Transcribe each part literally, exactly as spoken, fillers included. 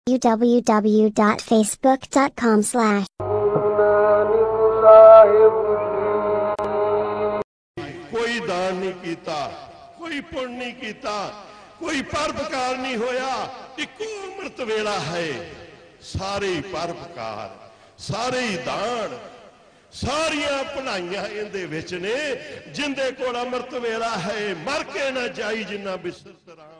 w w w dot facebook dot com slash कोई दान नहीं कीता, कोई पुण्य नहीं कीता, कोई परोपकार नहीं होया। इको अमृत वेला है, सारे ही परोपकार, सारे ही दान, सारिया भलाइयां इहदे विच ने। जिंदे कोल अमृत वेला है, मर के ना जाई जिन्ना बिसरत राम।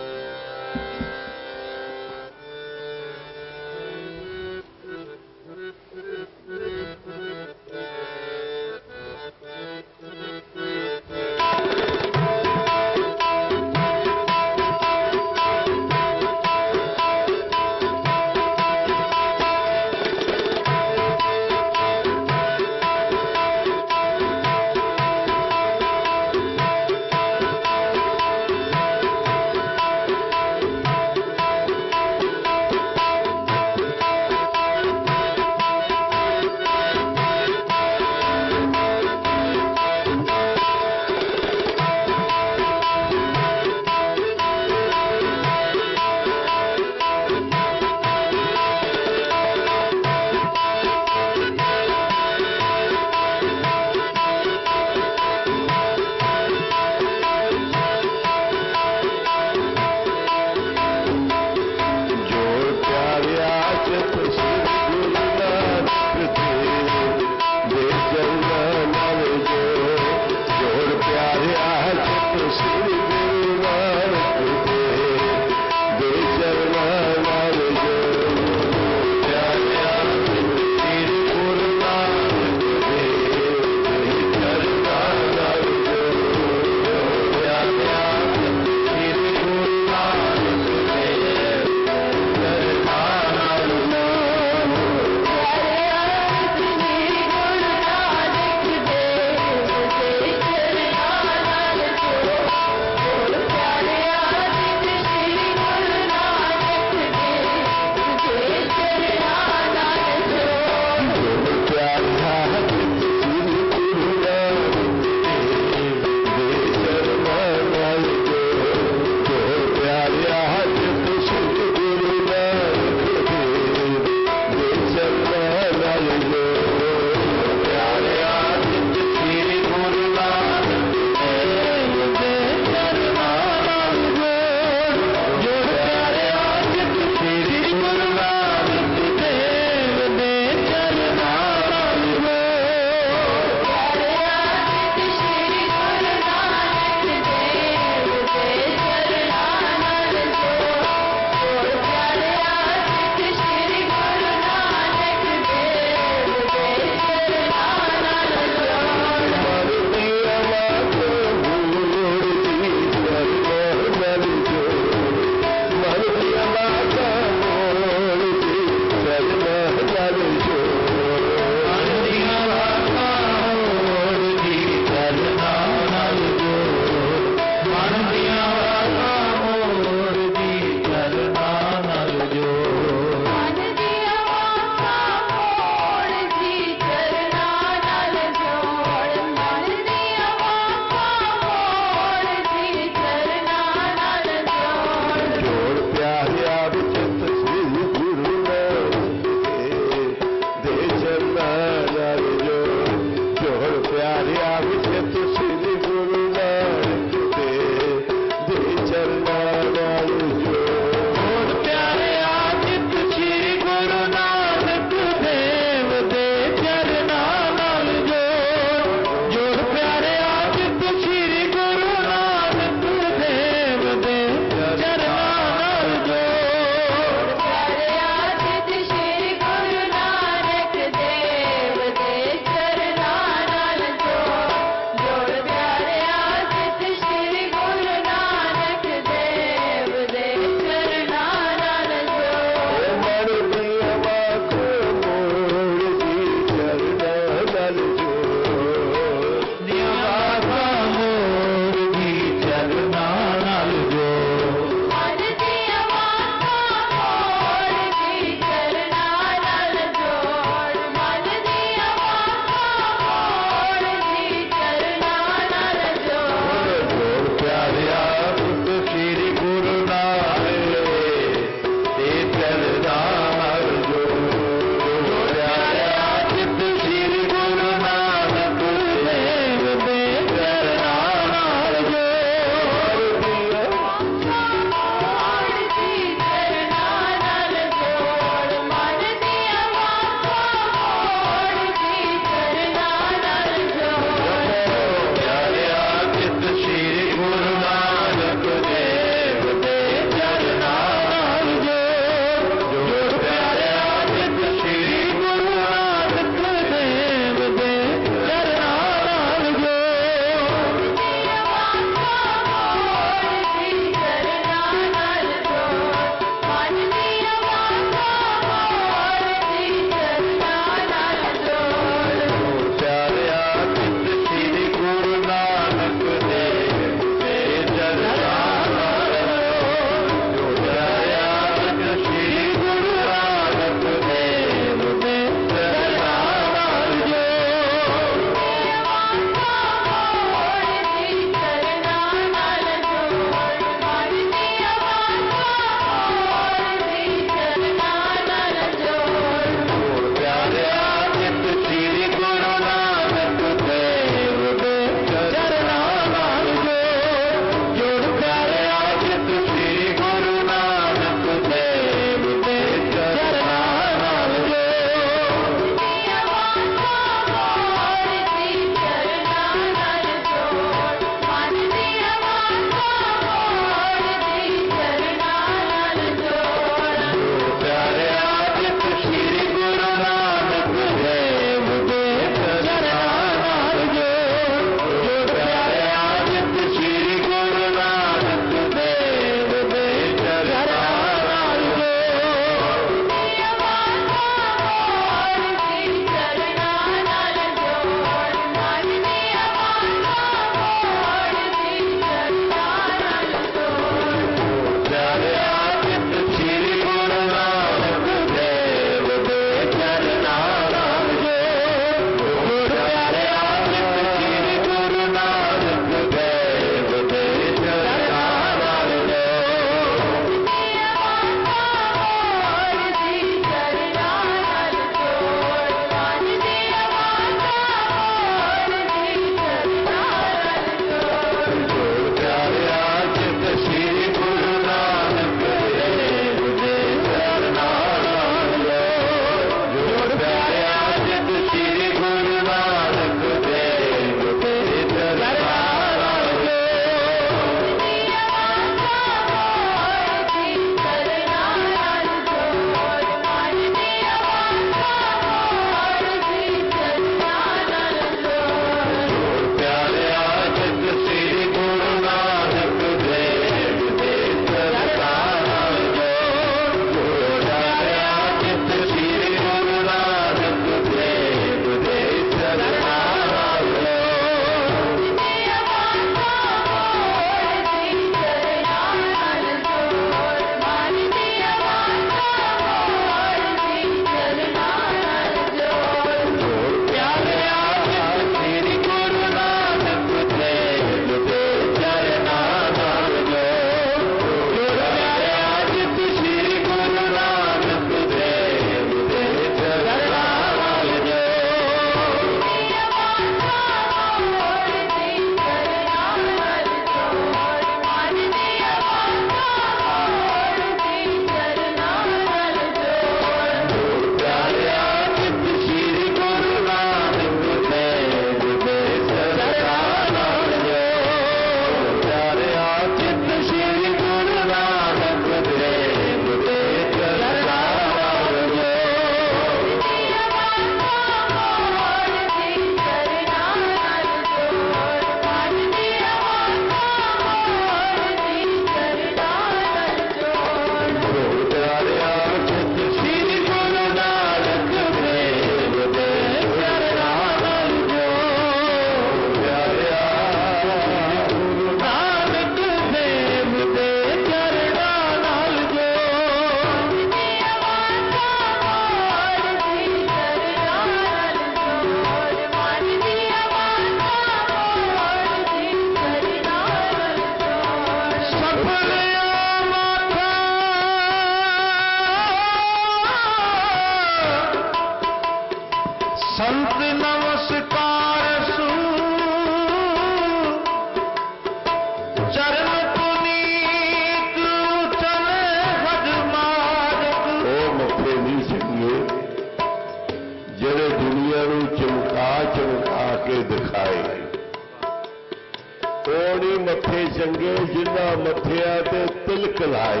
मथिया ते तिलक लाई,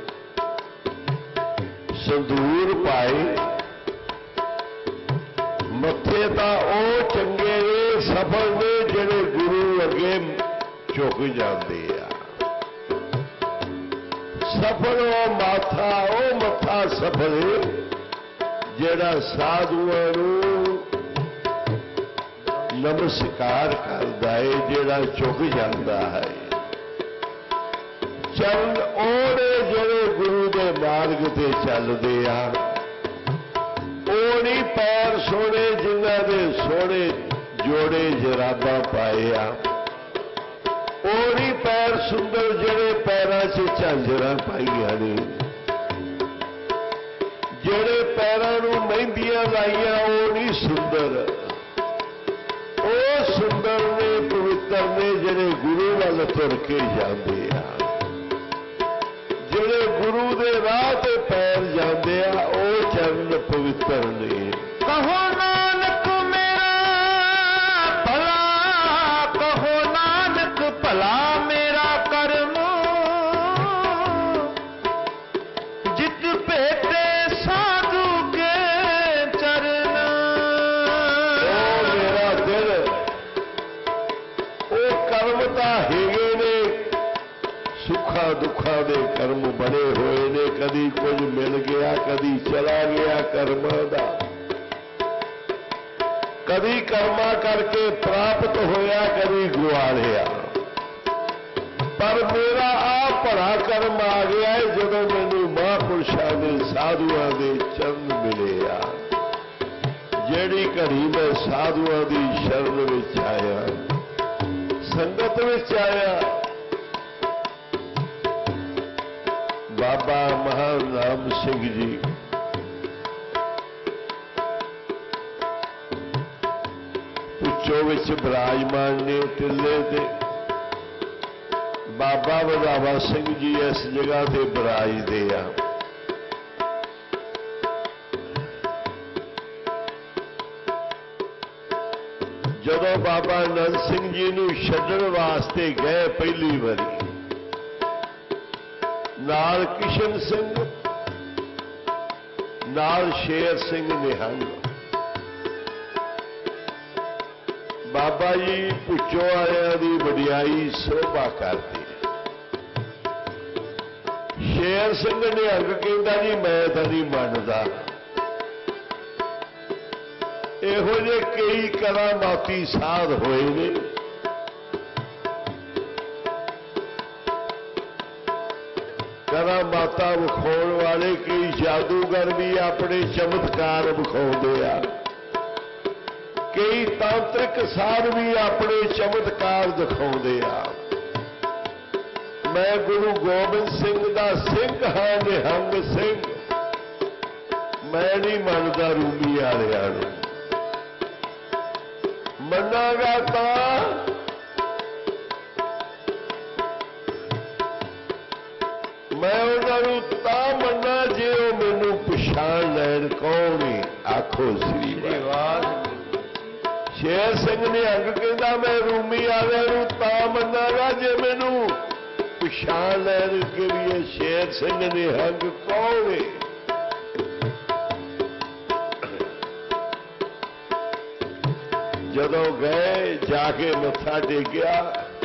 संदूर पाए। मथे तो वो चंगे ने सफल ने जिहड़े गुरु अगे झुक जाते आ। सफल वो माथा वो मथा सफल जिहड़ा साधुआं नूं नमस्कार करदा है, जिहड़ा झुक जाता है। चरण ओने जिहड़े गुरु के मार्ग ते चलदे आ, ਉਹ नहीं पैर सोने जिन्हां दे सोने जोड़े जराबां पाए आ, ਉਹ नहीं पैर सुंदर जिहड़े पैरां 'च झांजरां पाईआं ने, जिहड़े पैरां नूं मेहंदियां लाईआं ਉਹ नहीं सुंदर। ਉਹ सुंदर ने पवित्र ने जिहड़े गुरु वल तुर के जांदे आ, जिहड़े गुरु दे राह ते पैर जांदे आ, ਉਹ चरण पवित्र ने। कहो नानक मेरा भला, कहो नानक भला मेरा कर्म, जित भेटे साधु के चरण। ओ मेरा दिल, ओ कर्म तां हेगे ने, सुखा दुखा दे कर्म बने हुए ने। कदी कुछ मिल गया, कदी चला गया कर्मां दा, कदी कर्मा करके प्राप्त होया, कदी गुआ लिया। पर मेरा आ भला कर्म आ गया है जदों मैनूं महापुरुषां दे साधुआं दे चरण मिले आ। जिहड़ी घड़ी मैं साधुआं दी शरण विच आया, संगत विच आया, बाबा महानाम सिंह जी पुच्छो विच विराजमान ने टिल्ले ते। बाबा वधावा सिंह जी इस जगह ते विराजदे आ। जदों बाबा नंद सिंह जी नूं छड्डण वास्ते गए पहली बारी, नाल किशन सिंह, नाल शेर सिंह निहंग। बाबा जी पुच्छो आलियां दी वडियाई शोभा करदी। शेर सिंह निहंग कहंदा जी मैं तां नहीं मनदा, इहो जे कई करामाती साध होए ने, करामाता विखाउण वाले कई जादूगर भी अपने चमत्कार विखाउंदे आ, कई तांत्रिक साध भी अपने चमत्कार दिखाउंदे आ। मैं गुरु गोबिंद सिंह दा सिंह हां निहंग सिंह, मैं नहीं मनदा रूमी वालियां नूं। मनागा तां मैं उन्होंने तां मना जे वो मैनू पछाण लैण कौन ही। आखो श्री वाहिगुरू। शेर सिंह निहंग कहंदा मैं रूमी वालियां नूं तां मनागा जे मैनू पछाण लैण के भी ये शेर सिंह निहंग कौन है। जदों गए जाके मत्था टेकिया,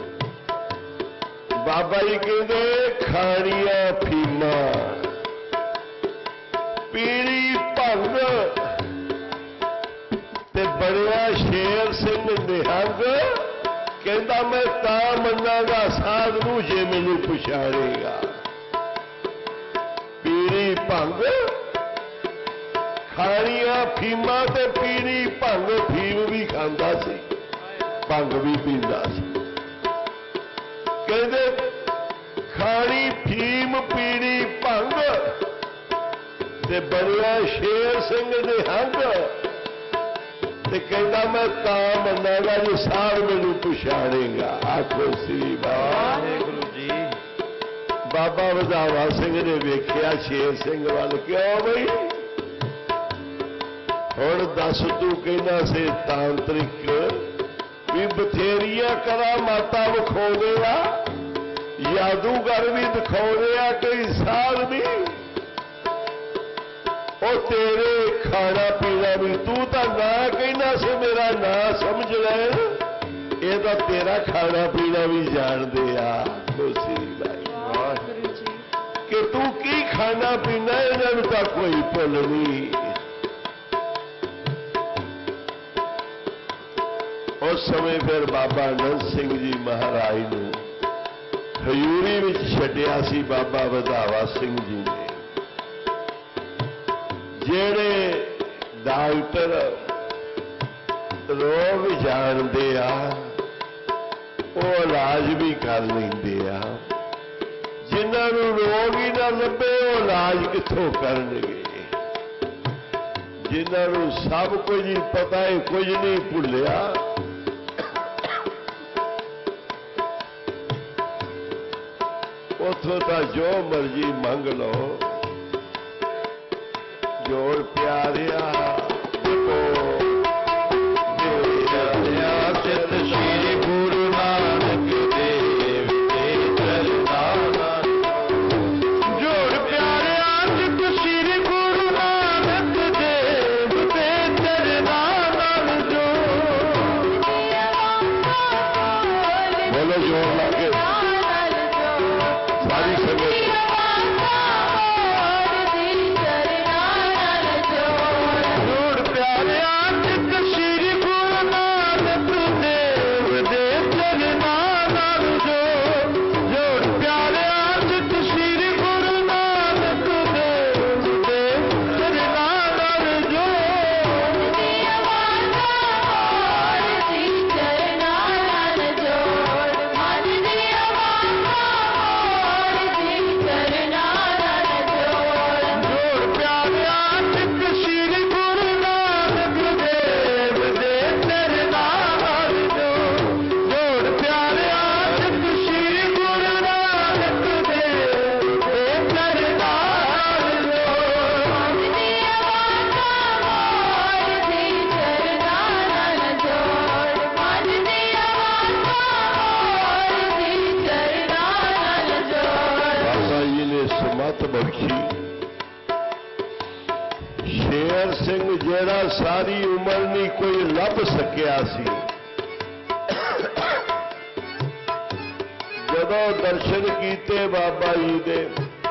बाबा जी कहते खाणिया फीमा पीली भंग ते बड़िया शेर सिंह निहंग कहता मैं तां मनागा साध नूं जे मैनू पछाणेगा। पीली भंग खाणिया फीमा ते पीली भंग, फीम भी खांदा सी, भंग भी पींदा सी। कहते खानी फीम पीनी भंग ते बनिया शेर सिंह निहंग ते कहता मैं तां मनागा जो सार मैनू पछाणेगा। आखो श्री वाहिगुरू जी। बाबा वधावा सिंह ने वेख्या शेर सिंह वाल, क्यों बई हुण दस तू कहना से तांत्रिक भी बथेरिया करामाता विखाउंदे आ, जादूगर भी दिखाने आ कई साल भी वो तेरे खाना पीना भी तू तो ना कहना से मेरा ना समझ रहे ये तो तेरा खाना पीना भी जानते आ कि तू की खाना पीना इन्हों का कोई भुल नहीं। उस समय फिर बाबा आनंद सिंह जी महाराज ने हजूरी में छड्या सी बाबा वधावा सिंह जी ने, जेड़े डॉक्टर रोग जानते आ वो इलाज भी कर लेंदे आ, जिन्होंने रोग ही ना लभे वो इलाज कित्थों करनगे, जिन्होंने सब कुछ ही पता है कुछ नहीं भुलिया उथों तो जो मर्जी मंग लो। जोड़ प्यारिया चित श्री गुरु नानक देव के चरना, जोड़ प्यारिया चित श्री गुरु नानक देव के चरना जो। बोलो जोर लाके सारी संगत शेर सिंह जेड़ा सारी उम्र नहीं कोई लभ सकिया सी, जदों दर्शन कीते बाबा जी दे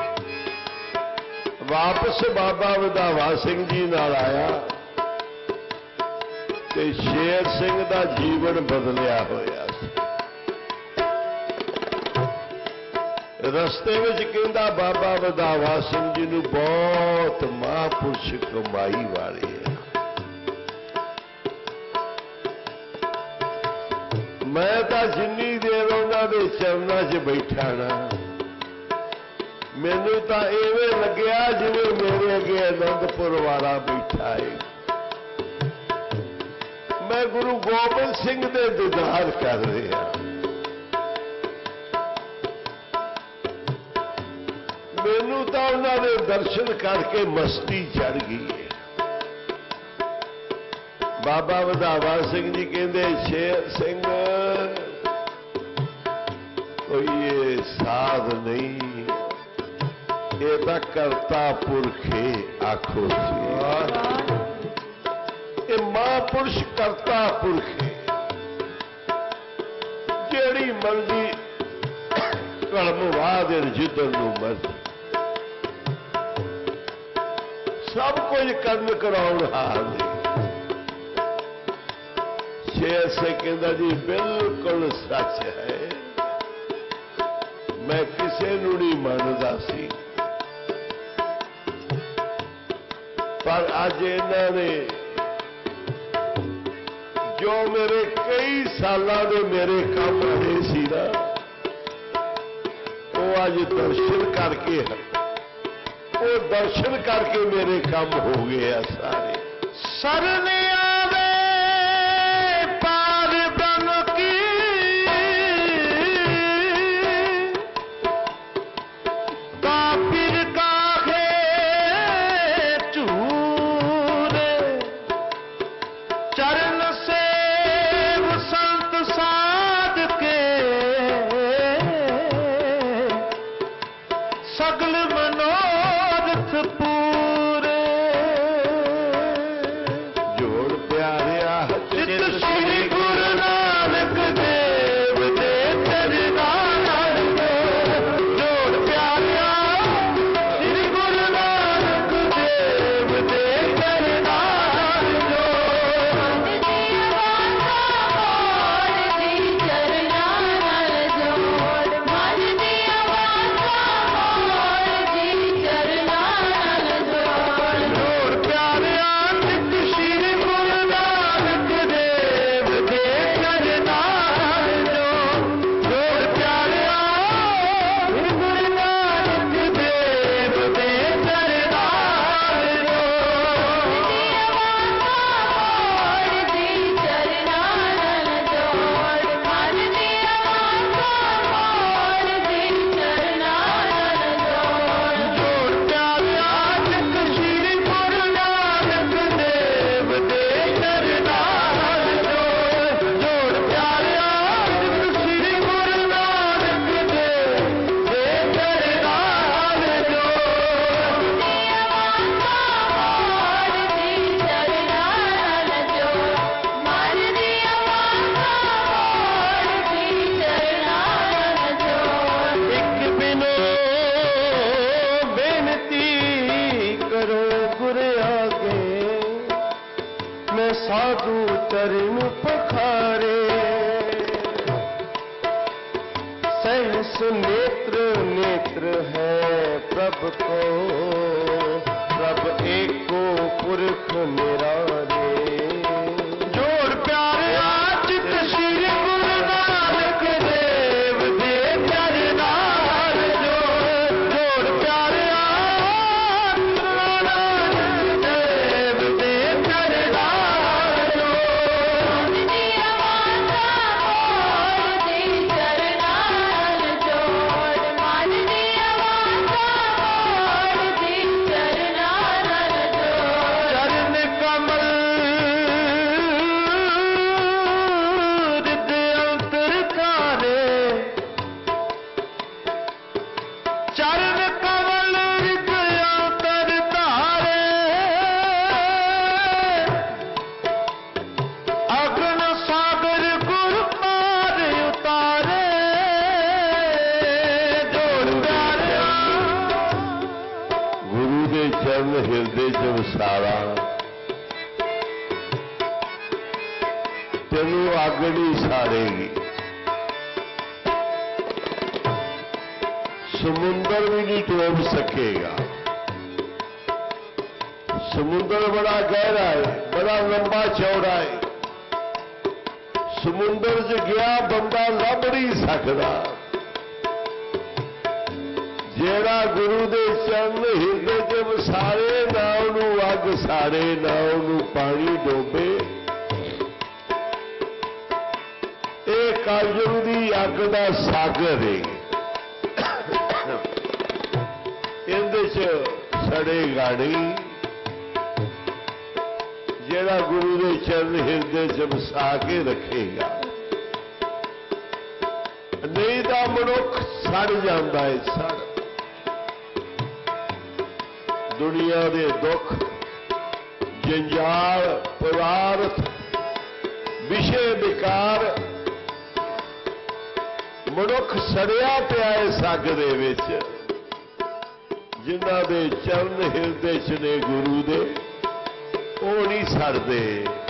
वापस बाबा वधावा सिंह जी नाल आया ते शेर सिंह दा जीवन बदलिया होया सी। रस्ते में कहता बाबा वधावा सिंह जी नूं बहुत महापुरुष कमाई वाले है, मैं तो जिन्नी देर उन्होंने चरणों च बैठा ना मैनू तो इवें लग्या जिवें मेरे अगे आनंदपुर वाला बैठा है, मैं गुरु गोबिंद सिंह दे दीदार कर रहा। मैनू तो उन्होंने दर्शन करके मस्ती चढ़ गई है। बाबा वधावा सिंह जी कहते शेर सिंह कोई ये साध नहीं, ये तो करता पुरखे आखो सी, ये महापुरुष करता पुरखे जेड़ी मर्जी कलम वाह दे जिधर नूं मर्जी सब कुछ कर्म कराउण हाल ने। शेर से कहता जी बिल्कुल सच है, मैं किसी नूं नहीं मानदा सी, पर अज इन्होंने जो मेरे कई सालों के मेरे काम रहे सी ना वो अज दर्शन करके वो दर्शन करके मेरे काम हो गए हैं सारे। शरण आवे पार ब्रह्म की, काफिर काहे चूर, चरण सेव संत साध के सगल मनोरथ पूरे जोड़ प्यारिया चित श्री गुरु नानक देव दे चरना जोड़ प्यारिया श्री गुरु नानक देव दे चरना साधु चरण पखारे सहस नेत्र नेत्र है प्रभ को प्रभ एको पुरख निरारे जोड़ प्यारे चित श्री गुरु नानक देव दे चरना जोड़ प्यारे देव दे चरना ਹਿਰਦੇ ਚ ਵਸਾਰਾ ਤੈਨੂੰ ਅੱਗ ਨਹੀਂ ਸਾੜੇਗੀ ਸਮੁੰਦਰ ਵੀ ਨਹੀਂ ਡੋਬ ਸਕੇਗਾ ਸਮੁੰਦਰ ਬੜਾ ਗਹਿਰਾ ਹੈ ਬੜਾ ਲੰਬਾ ਚੌੜਾ ਹੈ ਸਮੁੰਦਰ 'ਚ ਗਿਆ ਬੰਦਾ ਲੱਭ ਨਹੀਂ ਸਕਦਾ ਜਿਹੜਾ ਗੁਰੂ ਦੇ ਚਰਨ ਹਿਰਦੇ 'ਚ ਵਸਾਰੇ ਨਾ ਉਹਨੂੰ ਅੱਗ ਸਾੜੇ ਨਾ ਉਹਨੂੰ ਪਾਣੀ ਡੋਬੇ ਇਹ ਕਲਯੁਗ ਦੀ ਅੱਗ ਦਾ ਸਾਗਰ ਹੈ ਇਹਦੇ 'ਚ ਸੜੇਗਾ ਨਹੀਂ ਜਿਹੜਾ ਗੁਰੂ ਦੇ ਚਰਨ ਹਿਰਦੇ 'ਚ ਵਸਾ ਕੇ ਰੱਖੇਗਾ ਨਹੀਂ ਤਾਂ ਮਨੁੱਖ ਸੜ ਜਾਂਦਾ ਹੈ ਸੜ दुनिया के दुख जंजाल पदार्थ विषय विकार मनुख सड़िया पिया इस अग दे विच जिन्हां दे चरण हिरदे च ने गुरु दे वो नहीं सड़दे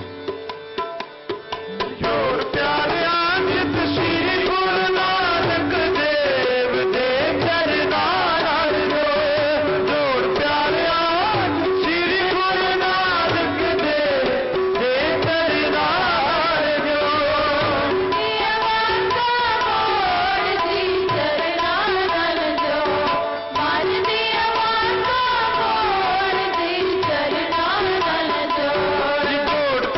जोड़ प्यारिया जित श्री गुरु नानक देव दे चरना जोड़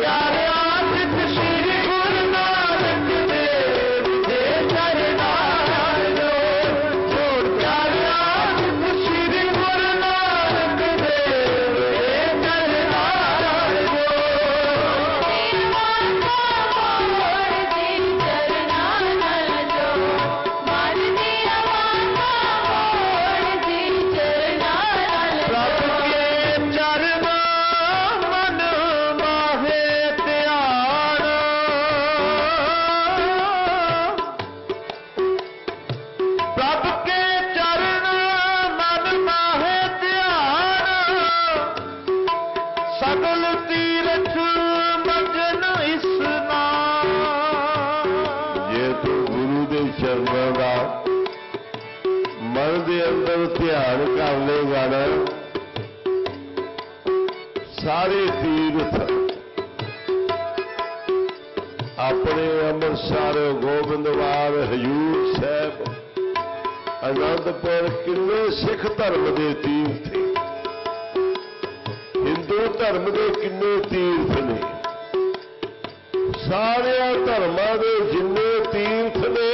अंदर ध्यान कर लेगा ना, सारे तीर्थ अपने अमृतसर, गोबिंदवाल, हजूर साहब, आनंदपुर किन्ने सिख धर्म के तीर्थ, हिंदू धर्म के किन्ने तीर्थ ने, सारे धर्मां के जिन्ने तीर्थ ने,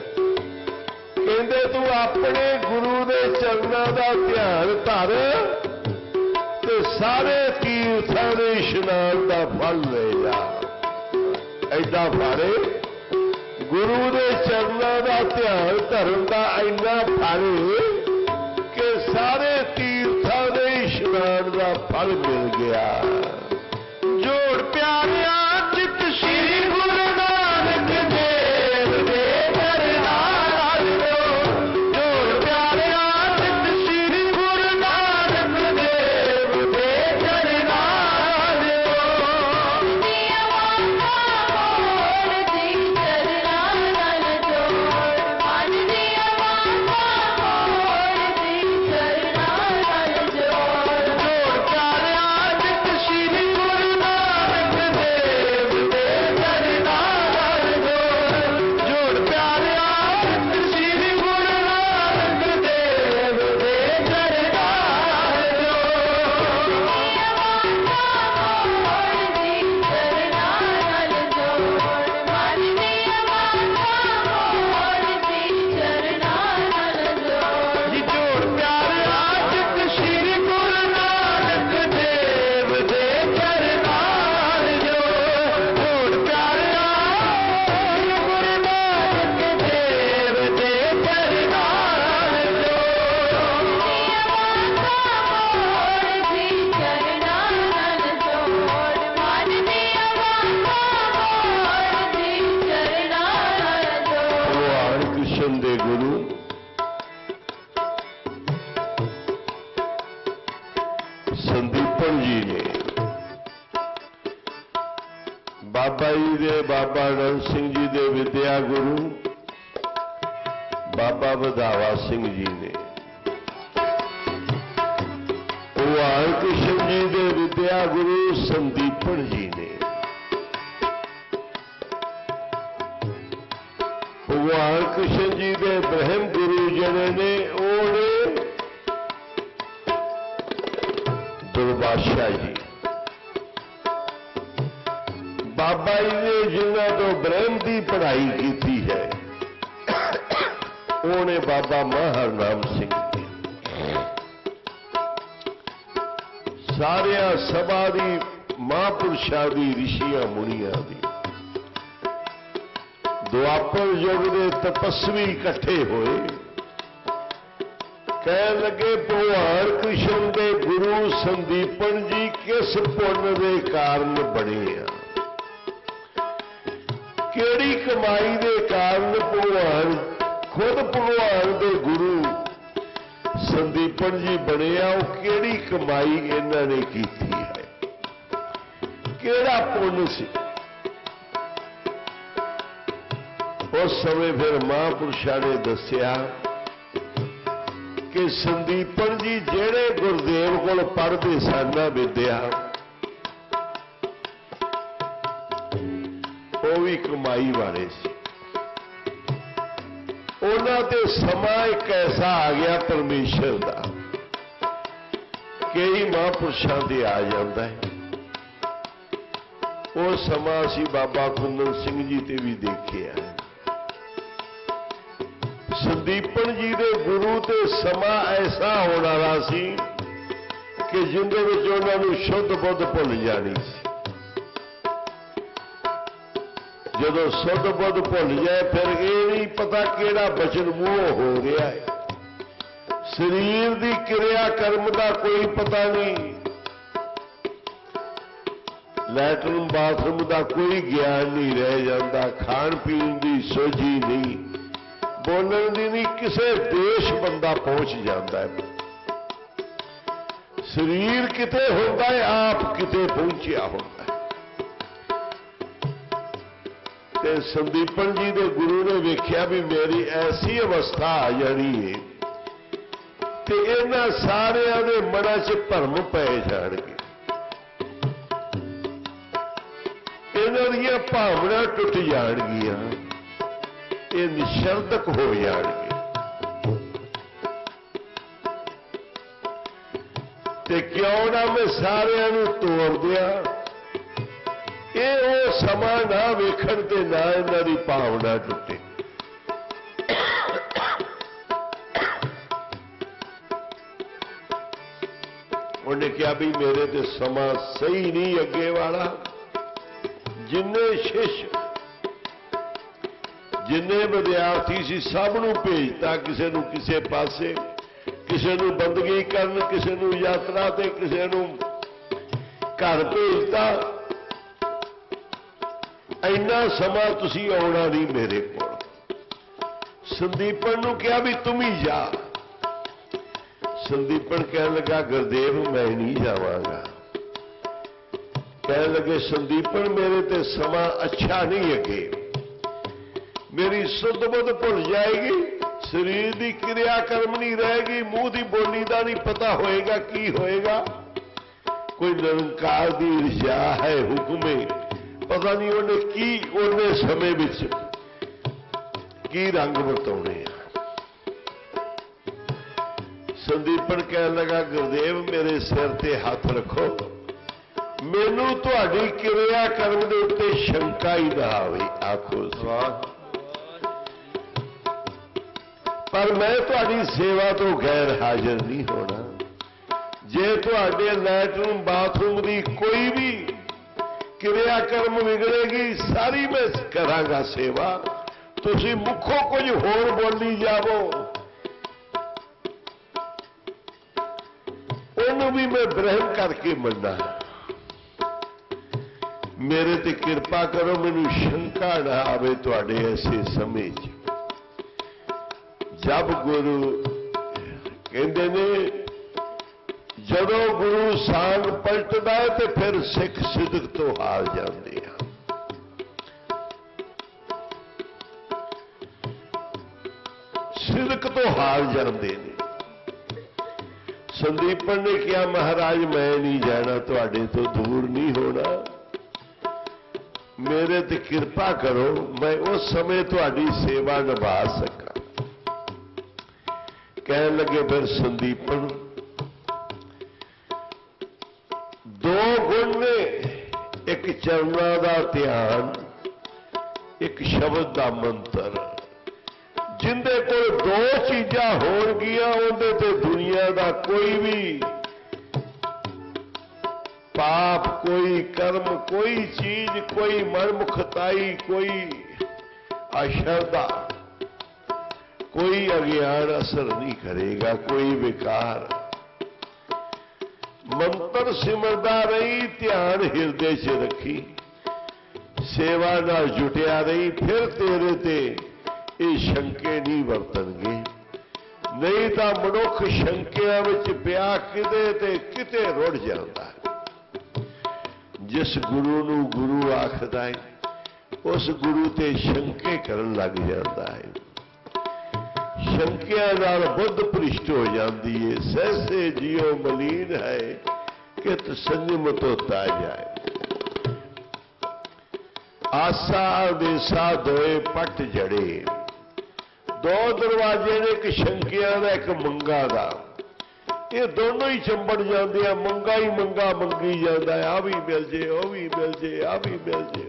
कहते तू अपने गुरु के चरणों का ध्यान धर ते सारे तीर्थों के इशनान का फल ले जा। ऐडा फारे गुरु के चरणों का ध्यान धरन का इन्ना फल कि सारे तीर्थों के इशनान का फल मिल गया। जोड़ प्यारिया चित श्री गुरु नानक देव दे चरनां जोड़ प्यारिया चित श्री गुरु नानक देव दे चरनां बाबा नंद सिंह जी दे विद्या गुरु बाबा वधावा सिंह जी ने, भगवान कृष्ण जी दे विद्या गुरु संदीपन जी ने, भगवान कृष्ण जी दे ब्रह्म गुरु जने ने ओने दुर्वासा जी, बाबा जी ने जिन्हों तो ब्रह्म की पढ़ाई की है उन्हें बाबा महारनाम सिंह जी, सारिया सभा की महापुरुषों की ऋषिया मुनिया की द्वापर युग के तपस्वी इकट्ठे होए, कह लगे भगवान कृष्ण के गुरु संदीपन जी किस पुण्य के कारण बने हैं, केड़ी कमाई के कारण भगवान खुद भगवान के गुरु संदीपन जी बने आ, केड़ी कमाई इन्हों ने की है, केड़ा पुण्य सी। उस समय फिर महापुरुषों ने दसिया कि संदीपन जी जेड़े गुरुदेव को पढ़ते सन विद्या वो भी कमाई वाले सी, उन्होंने समा एक ऐसा आ गया परमेश्वर का, कई महापुरुषों से आ जाता है। वो समा असी बाबा कुंदन सिंह जी ते भी देखे है, संदीपन जी के गुरु ते समा ऐसा होने वाला सी कि जिंदे विच उन्होंने शुद्ध बुद्ध भुल जानी सी। जदों शुद्ध बुद्ध भुल जाए फिर ये नहीं पता केड़ा बचन मूह हो गया है, शरीर की क्रिया कर्म का कोई पता नहीं, लैटरिन बाथरूम का कोई ज्ञान नहीं रह जाता, खाण पीन की सोझी नहीं, बोलन की नहीं, किसी देश बंदा पहुंच जाता है। शरीर किते होता है, आप किते पहुंचया होता है। ते संदीपन जी के गुरु ने वेख्या भी मेरी ऐसी अवस्था आ जानी है ते इन्हां सारियां दे मनां च भरम पै जाणगे, इन्हां दीयां भावनां टुट जाणगियां, ये निशर्दक हो जाणगे। ते क्यों ना मैं सारियां नूं तोड़ दिया, ये वो समा ना वेखण ते ना इन्हां दी भावना टुटे। उन्हें क्या भी मेरे ते समा सही नहीं अगे वाला, जिन्ने शिष्य जिन्ने विद्यार्थी सी सब नूं भेजता, किसी नूं किसी पासे, किसी नूं बंदगी करन, किसी नूं यात्रा ते, किसी नूं घर भेजता। इन्ना समा तुसी आउणा नहीं मेरे कोल। संदीपन नूं कहा भी तुम ही जा। संदीपन कह लगा गुरदेव मैं नहीं जावांगा। कह लगे संदीपन मेरे ते समा अच्छा नहीं अगे, मेरी सुध बुध भुल जाएगी, शरीर की क्रिया कर्म नहीं रहेगी, मुंह की बोली का नहीं पता होएगा की होएगा। कोई निरंकार की ईर्ष्या है, हुक्मे पता नहीं उन्हें की उन्हें समय विच की रंग वरताने। संदीपन कह लगा गुरदेव मेरे सिर ते हाथ रखो, मैनू तुहाडी क्रिया कर्म दे उत्ते शंका ही ना आवे। आखो स्वाह। पर मैं तुहाडी सेवा तो गैर हाजिर नहीं होना। जे तुहाडे लैटरूम बाथरूम की कोई भी क्रिया कर्म बिगड़ेगी, सारी मैं करांगा सेवा। तुसी मुखों कुछ होर बोली जावो, उन्होंने भी मैं ग्रहण करके मनना। मेरे ते कृपा करो, मैनू शंका ना आवे तुहाडे ऐसे समय च। जब गुरु कहते ने जदों गुरु सांग पलटदा है तो फिर सिख सिदक तो हार जाते हैं। सिदक तो हार जाते हैं। संदीपन ने कहा महाराज मैं नहीं जाना, तुहाडे तो दूर नहीं होना, मेरे ते कृपा करो, मैं उस समय तुहाडी सेवा निभा सका। कह लगे फिर संदीपन दो गुण ने, एक चरणा का ध्यान, एक शब्द का मंत्र। जिंदे को दो चीजा होणगियां उहदे ते दुनिया का कोई भी पाप, कोई कर्म, कोई चीज, कोई मनमुखताई, कोई अश्रद्धा, कोई अज्ञान असर नहीं करेगा, कोई विकार। मंत्र सिमरदा रही, ध्यान हिरदे च रखी, सेवा नाल जुटिया रही, फिर तेरे ते ये शंके नहीं वरतणगे। नहीं तो मनुख शंकिया विच पिया किते ते किते रुड़ जाता है। जिस गुरु नू गुरु आखदा है उस गुरु ते शंके करन लग जाता है। शंकिया नाल बुद्ध भ्रिष्ट हो जाती है। सहसे जियो मलीन है कित संयम तो ता जाए। आसा देसा दोए पट जड़े, दो दरवाजे ने, एक शंकिया का एक मंगा का। ये दोनों ही चंबड़ जाते हैं, मंगा ही मंगा मंगी जाता है, आ भी मिल जे, ओ भी मिल जे, आ भी मिल जे।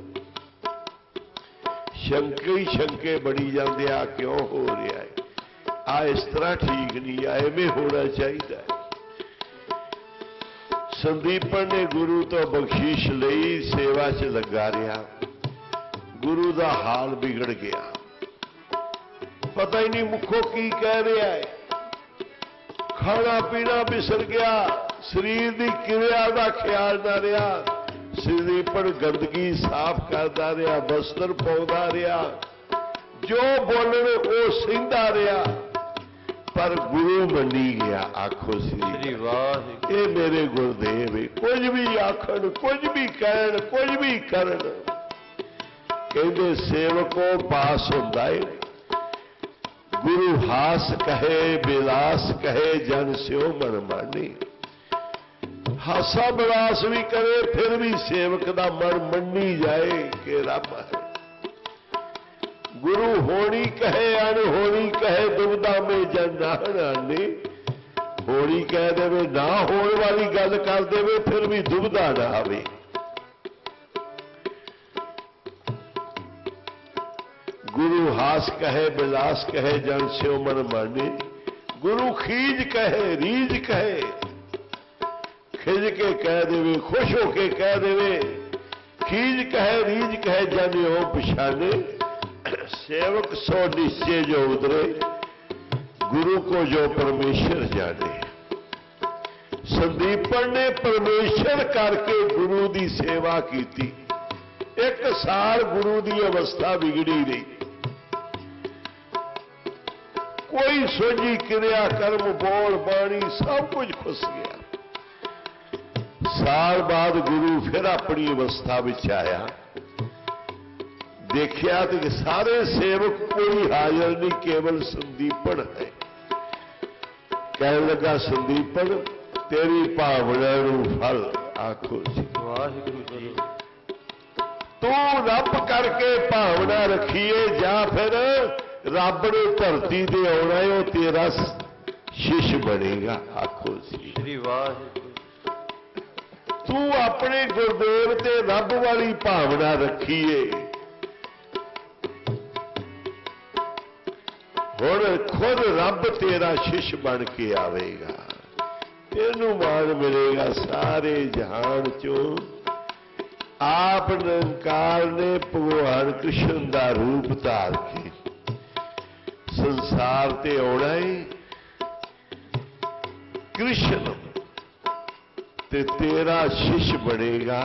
शंके ही शंके बड़ी जाते आ क्यों हो रहा है, आ इस तरह ठीक नहीं, आ इवें होना चाहिए। संदीपन ने गुरु तो बख्शीश लई, सेवा च लगा रहा। गुरु का हाल बिगड़ गया, पता ही नहीं मुखों की कह रहा है। खाना पीना बिसर गया, शरीर की क्रिया का ख्याल ना रहा। संदीपन गंदगी साफ करता रहा, बस्तर पाउंदा रहा, जो बोलने वो सहिंदा रहा, पर गुरु मनी गया। आखो श्री वाह, ये मेरे गुरुदेव कुछ भी आखन, कुछ भी कहन, कुछ भी करन, कहते सेवकों पास होंदा है। गुरु हास कहे बिलास कहे जन स्यो मन मानी। हासा बिलास भी करे फिर भी सेवक का मन मन्नी जाए कि रब है। गुरु होनी कहे अनहोनी कहे दुविधा में जन नाहन आने। होनी कह देवे ना होने वाली गल कर देवे फिर भी दुविधा ना आवे। गुरु हास कहे बिलास कहे जन स्यो मन माने। गुरु खीज कहे रीज कहे, खिज के कह देवे खुश होके कह देवे। खीज कहे रीज कहे जन यो पछाने। सेवक सो निश्चय जो उतरे गुरु को जो परमेश्वर जाने। संदीपन ने परमेश्वर करके गुरु की सेवा की थी। एक साल गुरु की अवस्था बिगड़ी रही। कोई सोझी क्रिया कर्म बोल बाणी सब कुछ खुस गया। साल बाद गुरु फिर अपनी अवस्था विच आया। देखिया तो सारे सेवक कोई हाजिर नहीं, केवल संदीपन है। कहने लगा संदीपन तेरी भावना नूं फल आखो जी। वाहिगुरू जी तू रब करके भावना रखीए जा फिर रब ने धरती से आना है, तेरा शिष्य बनेगा। आखो जी श्री वाहिगुरू। तू अपने गुरुदेव ते रब वाली भावना रखीए। हुण खुद रब तेरा शिष्य बन के आवेगा। तेनू मान मिलेगा सारे जहान चो। आप निरंकार ने भगवान कृष्ण का रूप धार के संसार ते आना है। कृष्ण ते तेरा शिष्य बनेगा।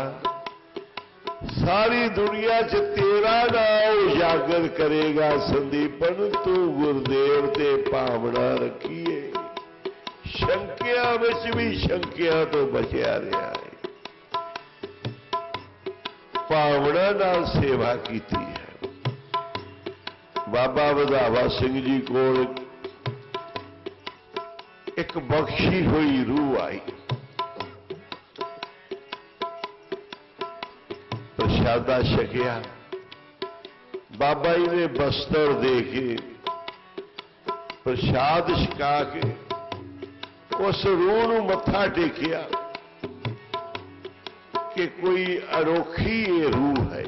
सारी दुनिया च तेरा नाम उजागर करेगा। संदीपन तू गुरुदेव ते भावना रखिए। शंकिया विच भी शंकिया तो बचिया रहा है। भावना नाल सेवा की है। बाबा वधावा सिंह जी को एक बख्शी हुई रूह आई। प्रसादा छकिया। बाबा जी ने बस्तर दे के प्रसाद छका के उस रूह नूं मत्था टेकिया कि कोई अनोखी ये रूह है।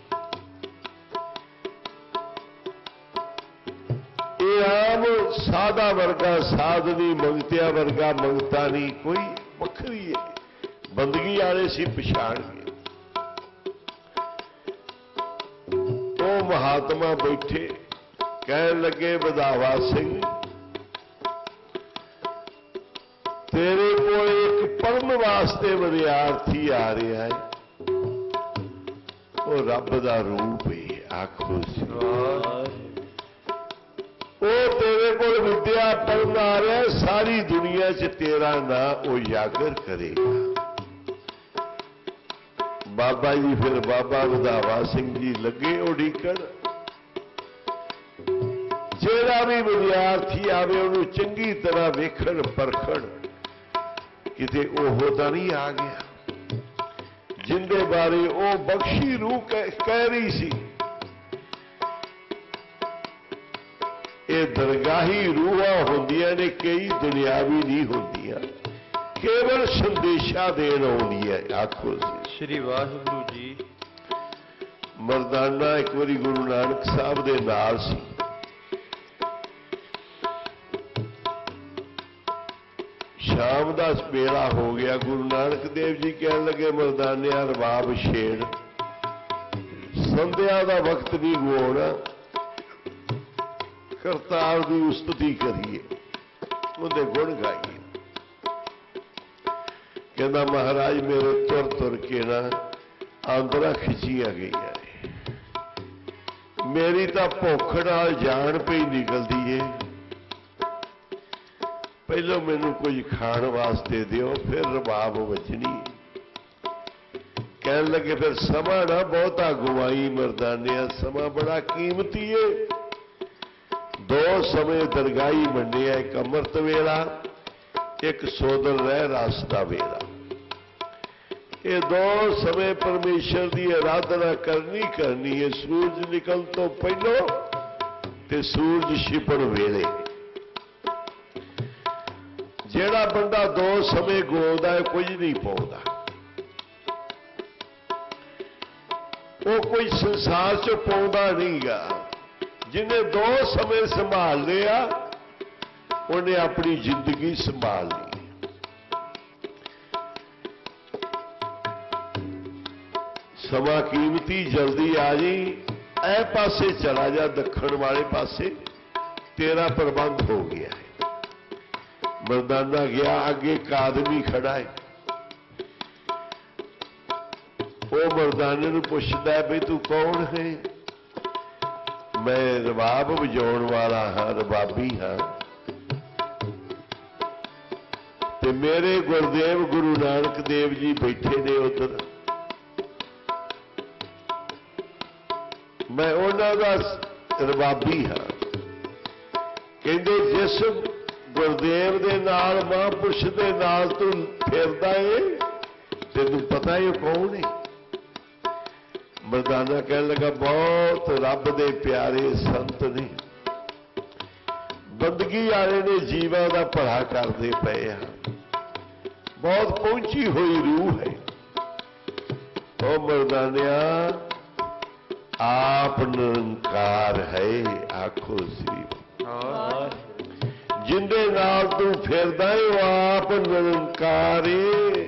ये आम सादा वर्गा साध नहीं, मंगतिया वर्गा मंगता नहीं, कोई वखरी है। बंदगी वाले सी पछाण गए। वो महात्मा बैठे कह लगे वधावा सिंह तेरे को एक पढ़न वास्ते विद्यार्थी आ रहा है। वो रब का रूप है। आखो वो तेरे को विद्या पढ़न आ रहा है। सारी दुनिया च तेरा नाम उजागर करेगा। बाबा जी फिर बाबा वधावा सिंह जी लगे उड़ीकण। जेड़ा भी विद्यार्थी आवे उन्होंने चंगी तरह वेखण परखण किते ओहो तां नहीं आ गया जिंदे बारे वो बख्शी रूह कह, कह रही सी। ये दरगाही रूहां होंदियां ने, कई दुनियावी नहीं होंदियां, केवल संदेशा देन आउंदी है। आखो श्री वाहिगुरू जी। मरदाना एक बारी गुरु नानक साहब दे नाल सी। शाम का वेला हो गया। गुरु नानक देव जी कह लगे मरदाने रबाब छेड़, संध्या का वक्त नहीं गवाना, करतार की उस्तुति करिए, उनके गुण गाइए। कहना महाराज मेरे तुर तुर के ना आंदरा खिंचिया गई है। मेरी तो भुख नाल जान पे ही निकलती है। पहलों मैनू कुछ खाण वास्ते दियो फिर रबाब बजनी। कह लगे फिर समा ना बहुता गवाई मरदानिया, समा बड़ा कीमती है। दो समय दरगाही मंडिया, एक अमृत वेला, एक सोदर रह रास का वेला। ये दो समय परमेश्वर की आराधना करनी करनी है, सूरज निकल तो पहलो ते सूरज छिपण वेले। जेड़ा बंदा दो समय गवाउंदा है कुछ नहीं पाउंदा, वो कोई संसार च पाउंदा नहीं गा। जिन्हें दो समय संभाल लिया उन्हें अपनी जिंदगी संभाल ली। समा कीमती, जल्दी आ जी, ऐ पासे चला जा, दखण वाले पासे तेरा प्रबंध हो गया है। मर्दाना गया, आगे एक आदमी खड़ा है, वो मर्दाने नूं पुछदा है बई तू कौन है? मैं रबाब बजाउण वाला हाँ, रबाबी हाँ, ते मेरे गुरुदेव गुरु नानक देव जी बैठे ने उधर, मैं उन्हां दा रबाबी हाँ। कहंदे जिस गुरुदेव दे नाल महापुरुष दे नाल तू फिरदा है तेनू पता है कौन है? मर्दाना कहने लगा बहुत रब दे प्यारे संत ने, बंदगी वाले ने, जीवां दा भला करदे पए आ, बहुत पहुंची हुई रूह है। ओ मर्दानिया आप निरंकार है, आखो सी जिंदे नाल तू फिरदा है वो आप निरंकार है।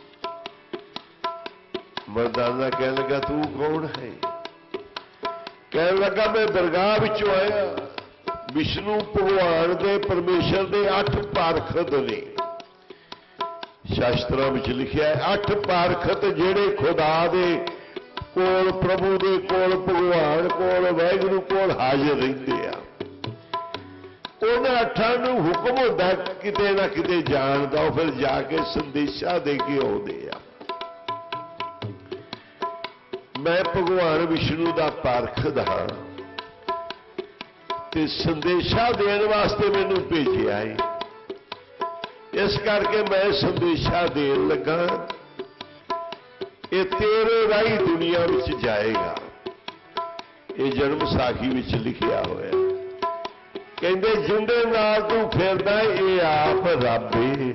मर्दाना कहने लगा तू कौन है? कहने लगा मैं दरगाह विचों आया, विष्णु भगवान दे परमेश्वर दे अठ पारखत ने, शास्त्रां विच लिखिया है अठ पारखत जेड़े खुदा दे कोल, प्रभु दे कोल, भगवान कोल, वाहिगुरू कोल हाजिर रहिंदे आ। उन्हां अठां नूं हुक्म हुंदा किते ना किते जाण दा, फिर जाके संदेशा दे के आउंदे आ। मैं भगवान विष्णु का पारखद हाँ ते संदेशा देने वास्ते मैनू भेजिया है, इस करके मैं संदेशा देन लगा। ये तेरे राही दुनिया में जाएगा। ये जन्म साखी में लिखिया होया, कहंदे जिंदे नाल तू फिरदा ये आप रब है।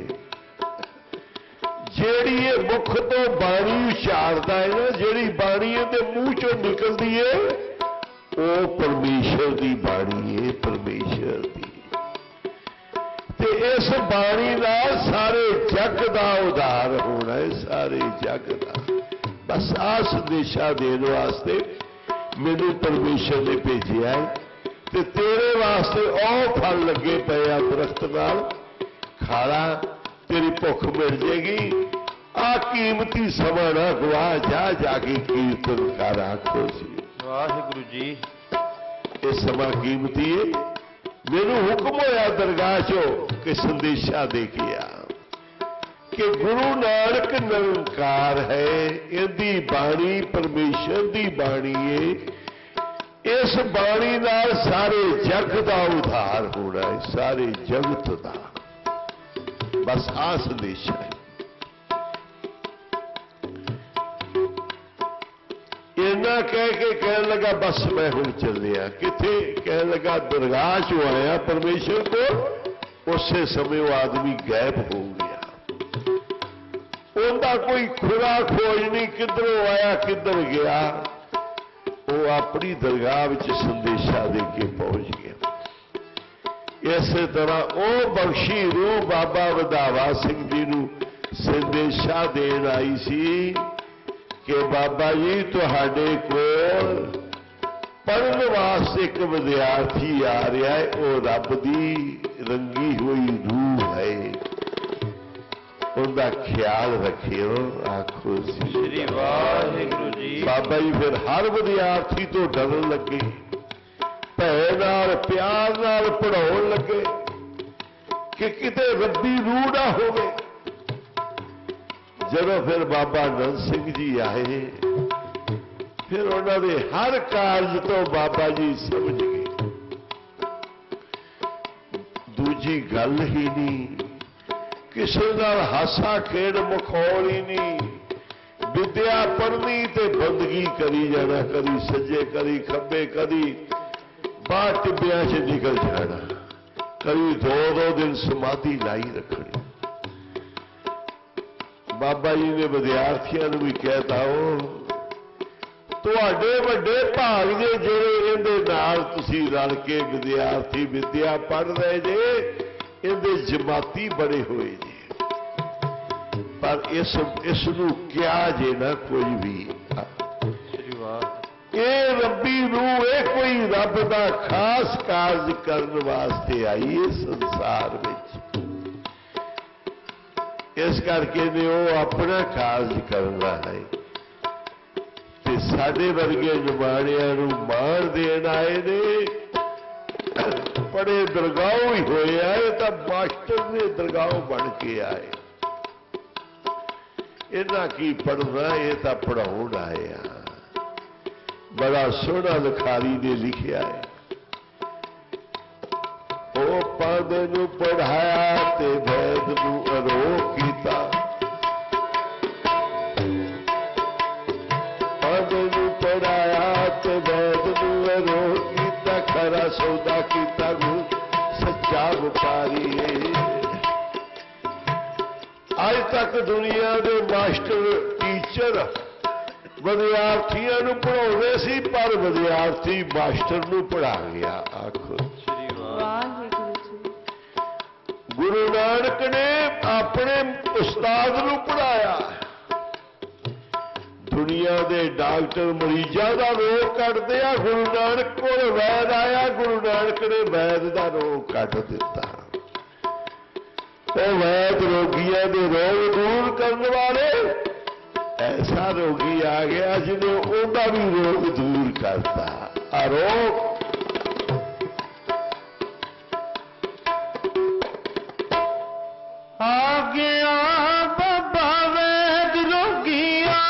जेड़ी ये मुख तो बाणी उचारदा है ना, जेड़ी बाणी दे मूँह चों निकलदी है वो परमेश्वर की बाणी है, परमेश्वर की। ते इस बाणी नाल सारे जग का उद्धार होना है, सारे जग का। बस आ संदेशा देने वास्ते मैनू परमेश्वर ने भेजिया है ते तेरे वास्ते ओ फल लगे पे आ दरख्त नाल, खाला तेरी भुख मिट जाएगी। आ कीमती समा ना गवा, जा जाके कीर्तन कर, आखो सी वाहिगुरु जी। ये समा कीमती है। मैनू हुक्म होया दरगाह चो कि संदेशा दे के आ कि गुरु नानक निरंकार है, इहदी बाणी परमेश्वर दी बाणी है। इस बाणी नाल सारे जग का उद्धार होना है, सारे जगत का। बस आ संदेशा है। इन्ना कह के कहने लगा बस मैं हुण चलिया। किथे? कहने लगा दरगाह चो आया परमेश्वर को। उसे समय वो आदमी गायब हो गया। उनका कोई खुदा खोज नहीं, किधरों आया किधर गया। वो अपनी दरगाह विच संदेशा दे के पहुंच गया। इस तरह वो बख्शी रूह बाबा वधावा सिंह जी नूं संदेशा देन आई सी कि बाबा जी तुहाडे कोल पढ़न वास्ते एक विद्यार्थी आ रहा है, वो रब दी रंगी हुई रूह है, उनका ख्याल रखियो, आखो श्री वाहिगुरू जी। बाबा जी फिर हर विद्यार्थी तो डरन लगे, भय नाल प्यार नाल पढ़ाउण लगे कि किते रब्बी रूह ना होवे। जब फिर बाबा नंद सिंह जी आए, फिर उन्होंने हर कारज तो बाबा जी समझ गए। दूजी गल ही नहीं, किसी नाल हासा खेड़ मखौल ही नहीं। विद्या पढ़नी ते बंदगी करी जाना, कदी सज्जे कदी खब्बे, कदी बाहर टिब्बियां च निकल जाना, कभी दो दो दिन समाधि लाई रखनी। बाबा जी ने विद्यार्थियों भी कहता हो तुहाडे वड्डे भाग जे ਜਿਹੜੇ ਇਹਦੇ ਨਾਲ ਤੁਸੀਂ रल के विद्यार्थी विद्या पढ़ रहे जे, ਇਹਦੇ जमाती बड़े हुए जे, पर इस इस नूं क्या जे ना कोई भी ये रब्बी नूं ये कोई रब दा खास कारज करन वास्ते आई है संसार विच, इस करके ने वो अपना कारज करना है ते साडे वर्गे जमानियां नूं मान देण आए ने। बड़े दरगाह ही होए आए तो मास्टर ने दरगाह बन के आए, इन्हां की पढ़ना ये तो पढ़ाउण आए आ। बड़ा सोहना लिखारी ने लिखिया है, ओ पद नूं पढ़ाया ते वैद नूं अरोग कीता, पद नूं पढ़ाया ते वैद नूं अरोग कीता, खरा सौदा कीता गुरु सच्चा व्यापारी। अज तक दुनिया के मास्टर टीचर विद्यार्थियों नूं पढ़ाउंदे सी, पर विद्यार्थी मास्टर नूं पढ़ा गया। आखो गुरु नानक ने अपने उस्ताद नूं पढ़ाया। दुनिया के डॉक्टर मरीजों का रोग कटते आ, गुरु नानक को वैद आया, गुरु नानक ने वैद का रोग कट दिता। तो वैद रोगियों के रोग दूर करने वाले ऐसा रोगी आ गया जिन्हें उनका भी रोग दूर करता। आरोग आ गया बाबा वैद रोगिया,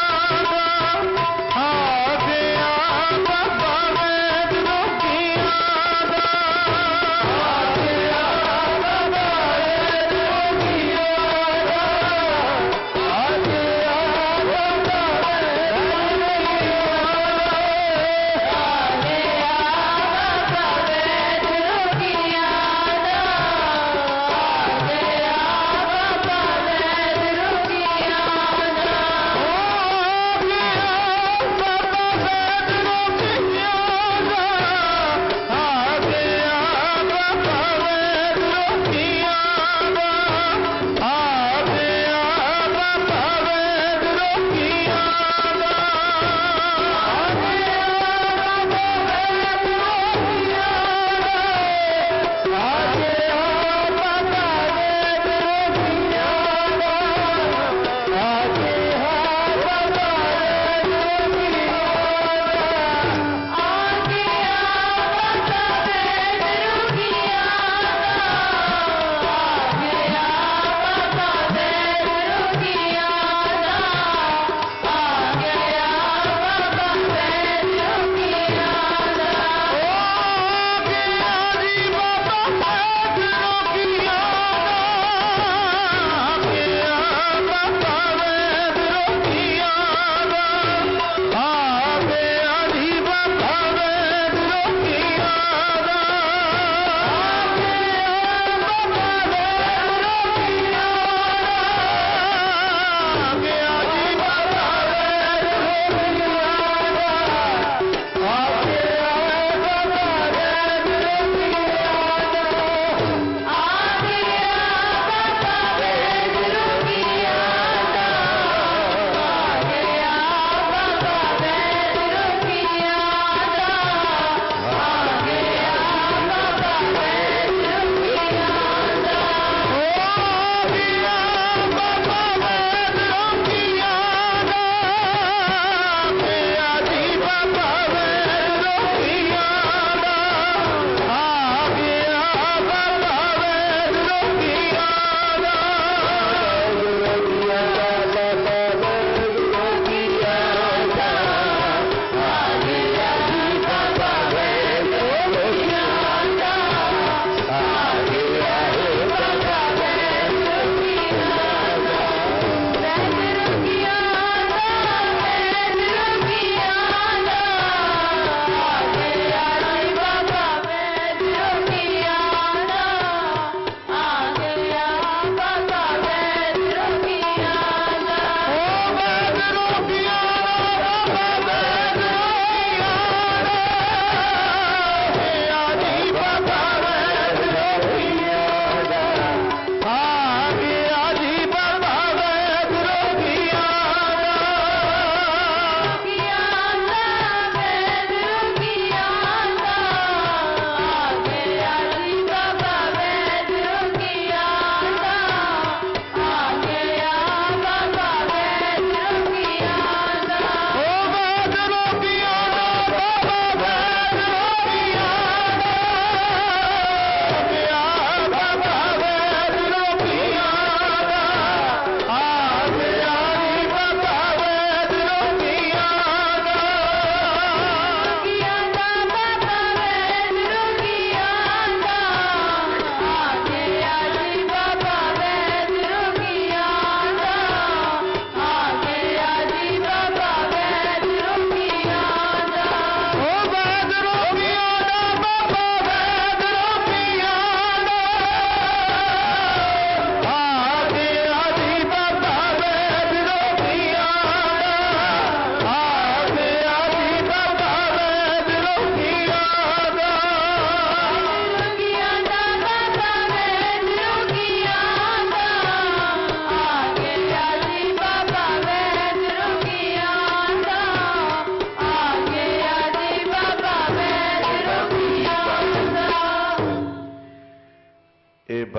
आ गया बाबा वैद रोगिया, आ गया बाबा वैद रोगिया, आ गया बाबा वैद रोगिया, आ गया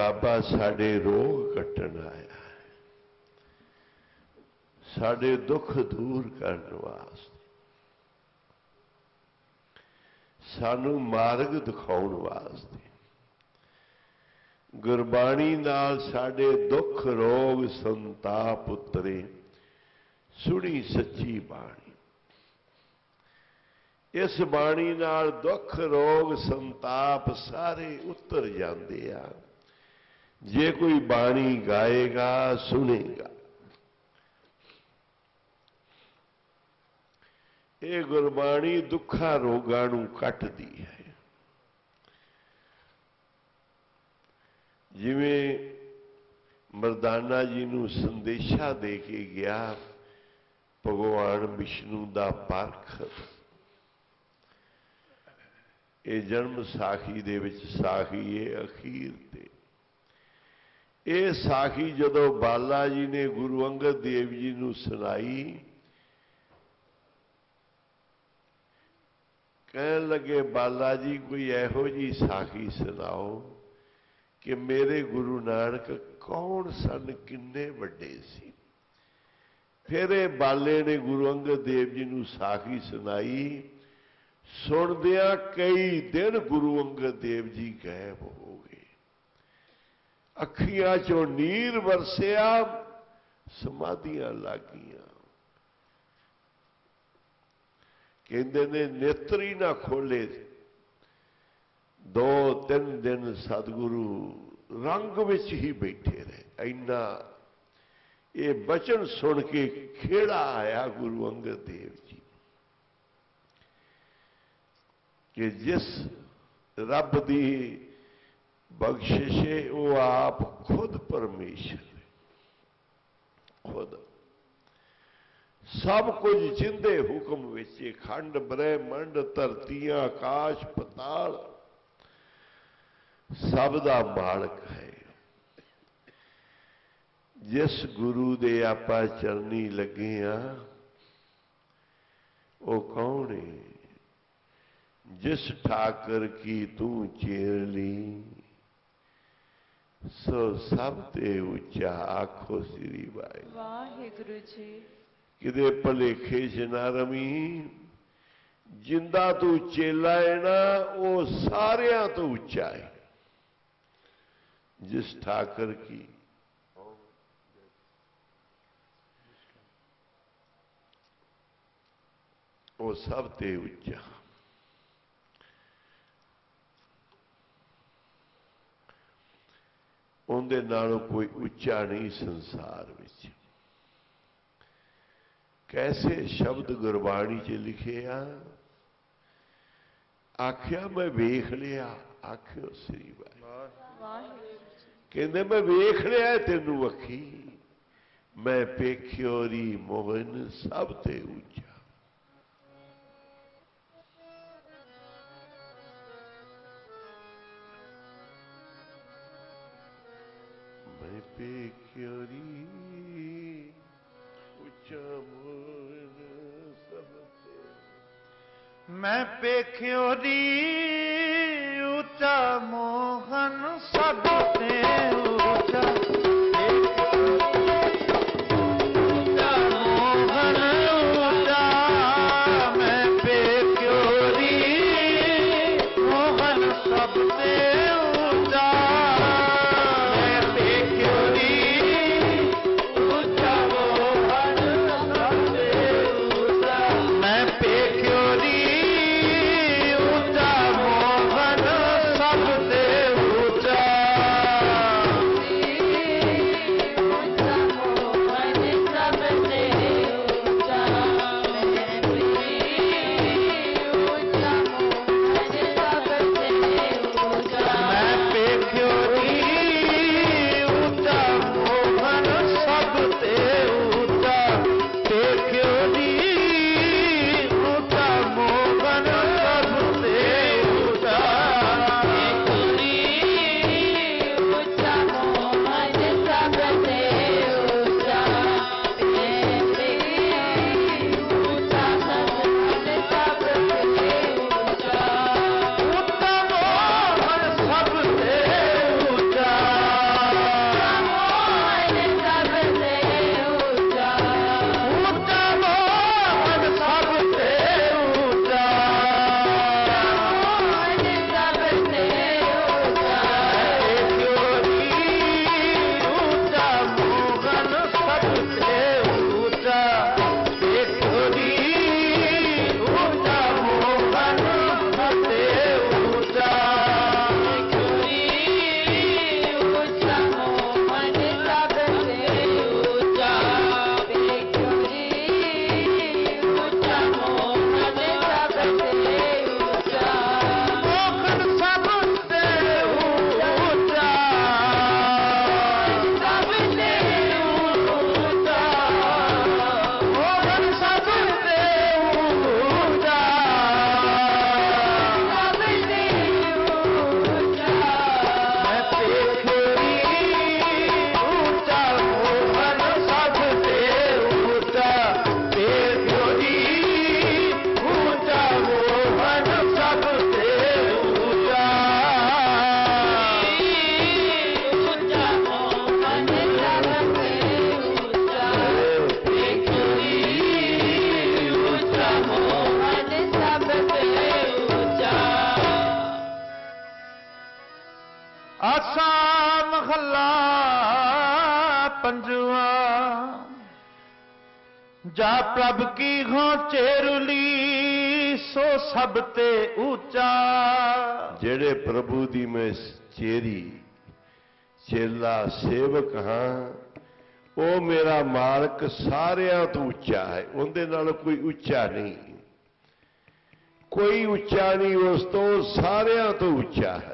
बाबा साडे रोग कट्टण आया है, साडे दुख दूर करने वास्ते, सानू मार्ग दिखाउण वास्ते, गुरबाणी नाल साडे दुख रोग संताप उतरे। सुनी सच्ची बाणी, इस बाणी नाल दुख रोग संताप सारे उतर जाते आ जे कोई बाणी गाएगा सुनेगा। ये गुरबाणी दुखा रोगां नूं कटदी है। जिवें मरदाना जी नूं संदेशा दे के गया भगवान विष्णु दा परख। ये जन्म साखी दे विच साखी है अखीर ते। ये साखी जदों बाला जी ने गुरु अंगद देव जी नूं सुनाई, कहन लगे बाला जी कोई इहो जी साखी सुनाओ कि मेरे गुरु नानक कौन सन, किन्ने वड्डे सी। फिर ये बाले ने गुरु अंगद देव जी नूं साखी सुनाई। सुनदिया कई दिन गुरु अंगद देव जी गायब हो गए, अखियां चों नीर वरसिया, समाधियां लग गईयां। कहंदे ने नेत्र ही ना खोले। दो तीन दिन सतगुरु रंग विच ही बैठे रहे। इन्ना ये बचन सुन के खेड़ा आया गुरु अंगद देव जी कि जिस रब दी बख्शिश है वो आप खुद परमेश्वर, खुद सब कुछ जिंदे हुक्म विच, खंड ब्रह्मंड धरतियां आकाश पताल सब दा मालक है। जिस गुरु दे आपां चरनी लगे हाँ वो कौन है? जिस ठाकर की तू चेर ली, सो सब ते उच्चा। आखो श्री वाहिगुरू जी। किदे भलेखे च ना रमी, जिंदा तू चेला है ना वो सारियां तो उच्चा है। जिस ठाकर की वो सब ते उच्चा। उनदे नालों कोई उच्चा नहीं संसार विच। कैसे शब्द गुरबाणी च लिखे आ, आख्या मैं वेख लिया। आख्यो श्री वाहिगुरू। कहंदे मैं वेख लिया तेनू अखी, मैं पेख्यो री मोहन सब ते उच्चा। मैं पेख्यो री उच्चा मोहन सब ते। मैं पेख्यो री उच्चा मोहन सब ते उच्चा। सब दे जुआ जा प्रभ की हो चेरुली सो सब ते ऊंचा। जेड़े प्रभु दी मैं चेरी चेला सेवक हाँ वो मेरा मालक सारियां तो उच्चा है, उनदे नाल कोई उच्चा नहीं, कोई उच्चा नहीं, उस तो सारियां तो उच्चा है।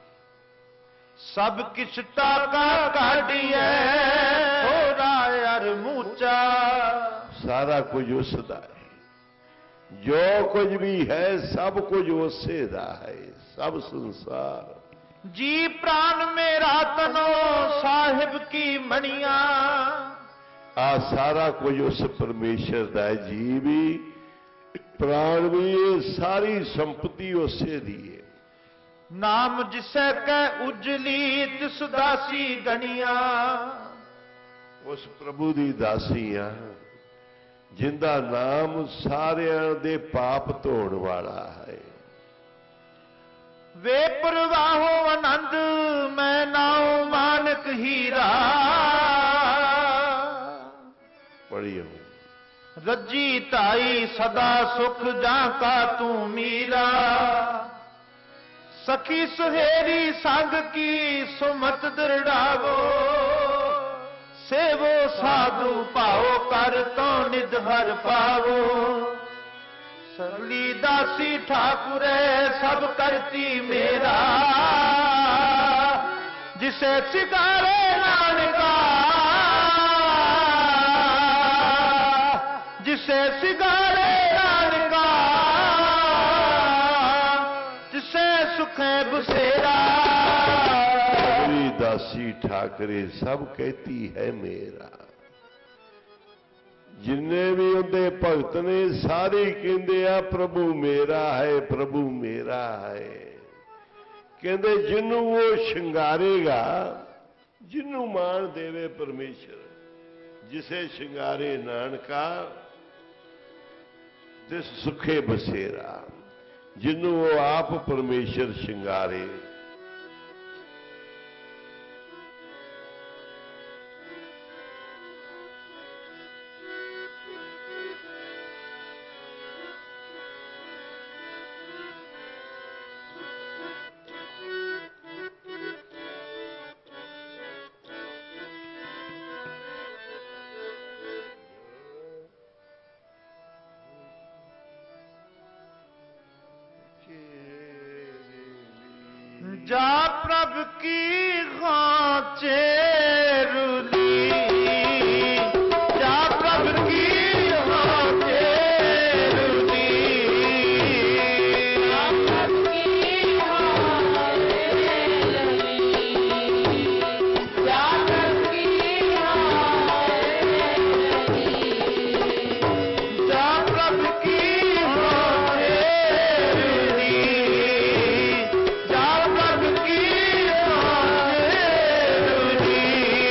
सब किछ ताका काढ़िए थोड़ा अर मूचा। सारा कुछ उसदा है, जो कुछ भी है सब कुछ उसे दा है, सब संसार। जी प्राण मेरा तनो साहिब की मणिया। आ सारा कुछ उस परमेश्वर दा है, जी भी प्राण भी ये सारी संपत्ति उसे दी है। नाम जिसे कह उजली तिस दासी गणिया। उस प्रभु दी दासियां जिंदा नाम सारियां दे पाप धोण वाला है। वे परवाहो आनंद मैं नाओ मानक हीरा। पढ़ियो रज्जी ताई सदा सुख जाका तू मीरा। सखी सुहेरी संग की सुमत दृढ़ावो। सेवो साधु पाओ कर तो निध भर पावो। सरली दासी ठाकुरे सब करती मेरा। जिसे सिगारे नानका जिसे सिगारे नानका जिसे सुखे बसेरा। मेरी दासी ठाकरे सब कहती है मेरा। जिन्ने भी उनके भगत ने सारे कहते आ प्रभु मेरा है, प्रभु मेरा है। कहते जिन्नू वो शिंगारेगा, जिन्नू मान देवे परमेश्वर, जिसे शिंगारे नानका तिस सुखे बसेरा। जिन्नू वो आप परमेश्वर शिंगारे। जा प्रभ की खांचे रुली। जा प्रभ की खांचे रुली। जा प्रभ की खांचे रुली। जा प्रभ की खांचे रुली। जा प्रभ की खांचे रुली।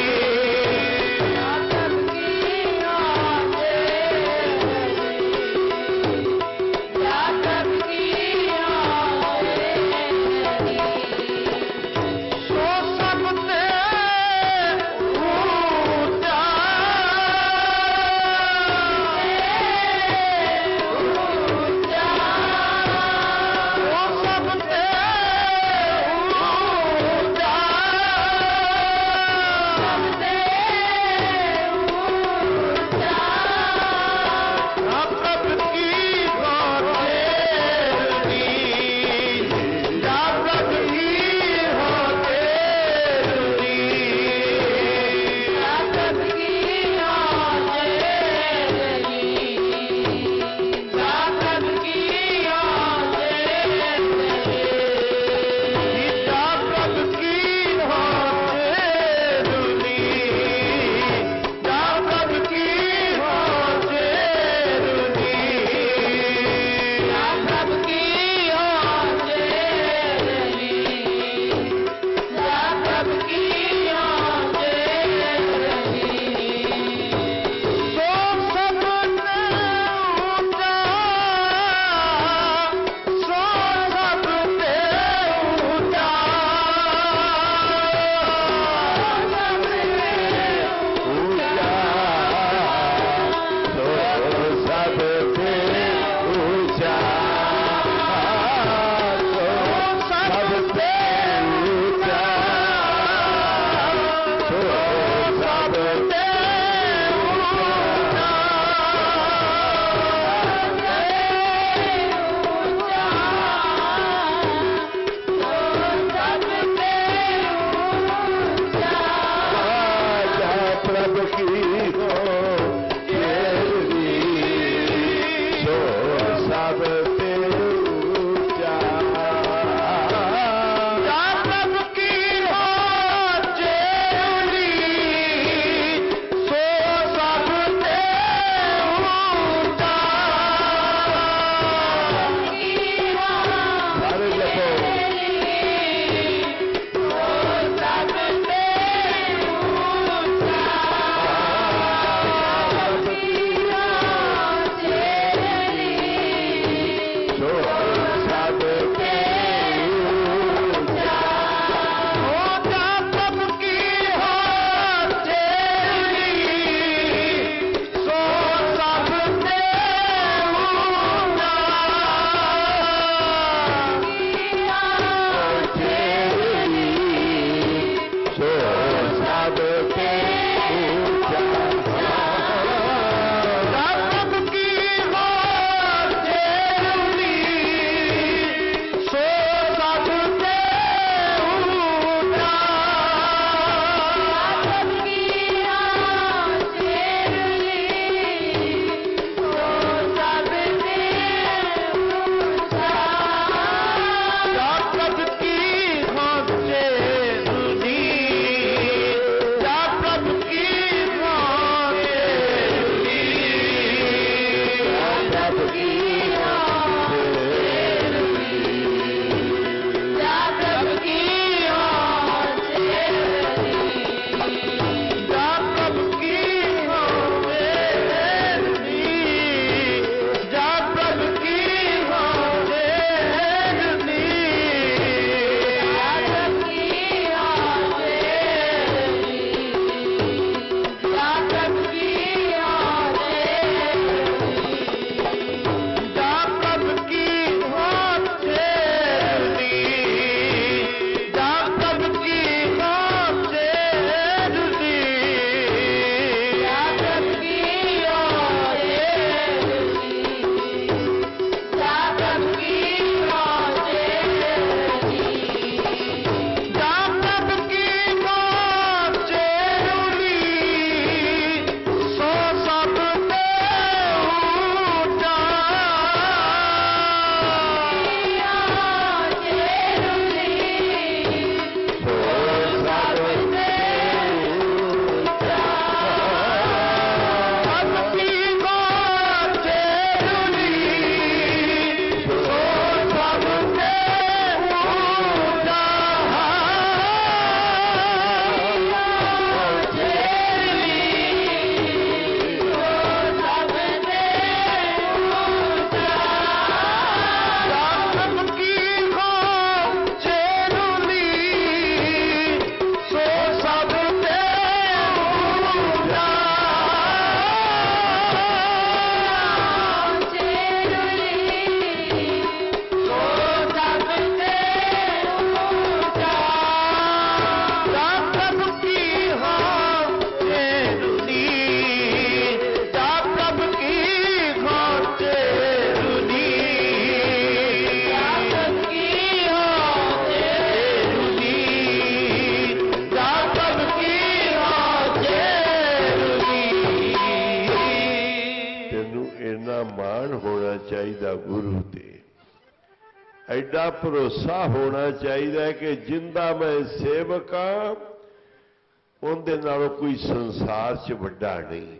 मान होना चाहिए गुरु ते, एडा भरोसा होना चाहिए कि जिंदा मैं सेवक हाँ उनदे नालों कोई संसार च वड्डा नहीं,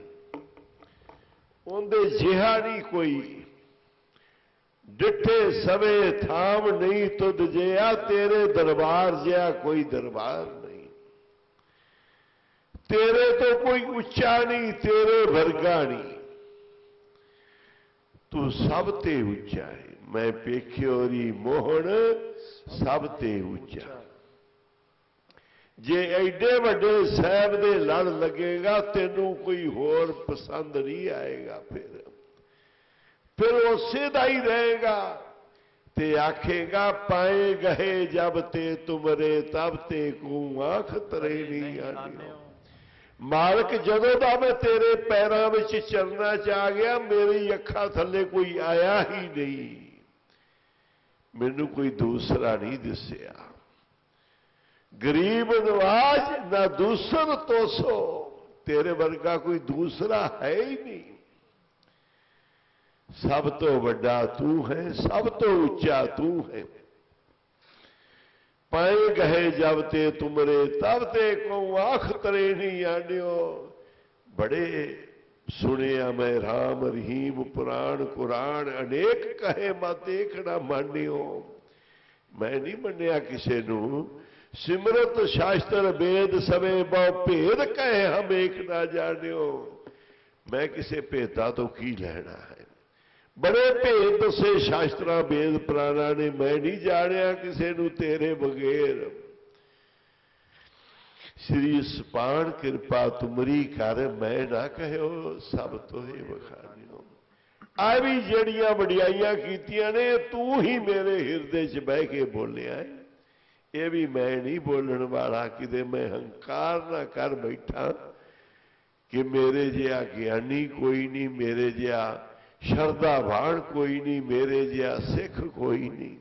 उनदे जिहा नहीं कोई, डिठे सवे थाम नहीं तुद जिया, तेरे दरबार जिहा कोई दरबार नहीं, तेरे तो कोई उच्चा नहीं, तेरे वर्गा नहीं, तू सब ते उच्चा है। मैं पेख्योरी मोहन सब ते उच्चा। जे एडे वड्डे साहब दे लड़ लगेगा तेनू कोई होर पसंद नहीं आएगा, फिर फिर उसे दा ही रहेगा ते आखेगा पाए गए जब ते तुमरे तब ते को आंख तरे नहीं आनी। मालक जदों दा मैं तेरे पैरों में चरना चा गया मेरी अखा थले कोई आया ही नहीं, मैनू कोई दूसरा नहीं दिसया। गरीब नवाज ना दूसर तो सो, तेरे वर्गा कोई दूसरा है ही नहीं। सब तो वड्डा तू है, सब तो उच्चा तू है। पाए गए जब ते तुमरे तब ते को आख तरे नहीं आनियो। बड़े सुनिया मैं राम रहीम पुराण कुरान अनेक कहे मत एक ना मानियो। मैं नहीं मनिया किसे नू, सिमरत शास्त्र वेद सवे बहु भेद कहे हम एक ना जानियो। मैं किसे भेदा तो की लेना है, बड़े भेद दसे शास्त्रा वेद पुराणा ने, मैं नहीं जानिया किसे नू तेरे बगैर। श्री सपान कृपा तुमरी कर मैं ना कहो सब तुहे बखानियो। आ भी जड़ियां वडियाइयां कीतियां ने तू ही मेरे हिरदे च बह के बोलिया है, ये भी मैं नहीं बोलने वाला। किते मैं हंकार ना कर बैठा कि मेरे जिहा ज्ञानी कोई नहीं, मेरे जिहा शरधावान कोई नहीं, मेरे जिहा सिख कोई नहीं।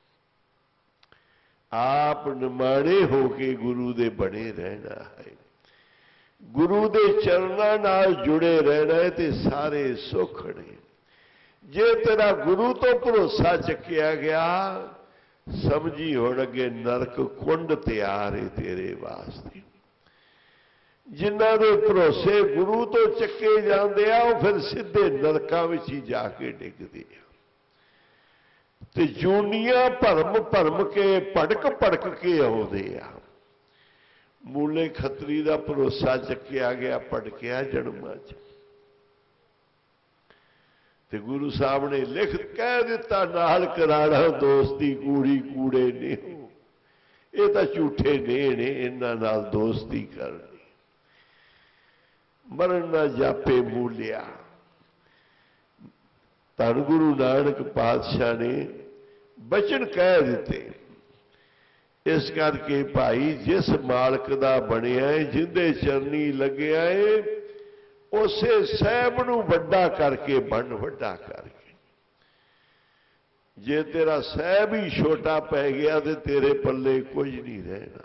आप निमाणे होके गुरु दे बने रहना है, गुरु दे चरणों नाल जुड़े रहना है ते सारे सुख ने। जे तेरा गुरु तो भरोसा चकिया गया समझी हुण अगे नरक कुंड तैयार है तेरे वास्ते। जिन्हां दे भरोसे गुरु तो चके जाते आ वो फिर सीधे नरकां विच ही जाके डिगदे आ ते जूनियां भरम भरम के भड़क भड़क के आउंदे आ। मूले खतरी का भरोसा चकिया गया भड़किया जन्मां च ते गुरु साहब ने लिख कह दिता नाल कराना दोस्ती कूड़ी कूड़े ने हो, ये तो झूठे ने ने इन्हां नाल दोस्ती करनी। मरण ना जापे मूलिया। धन गुरु नानक पातशाह ने बचन कह दिते। इस करके भाई जिस मालक दा बनिया है जिंदे चरनी लग्या है उसे साहब नूं वड्डा करके बन वड्डा करके। जे तेरा साहब ही छोटा पै गया तो तेरे पल्ले कुछ नहीं रहना।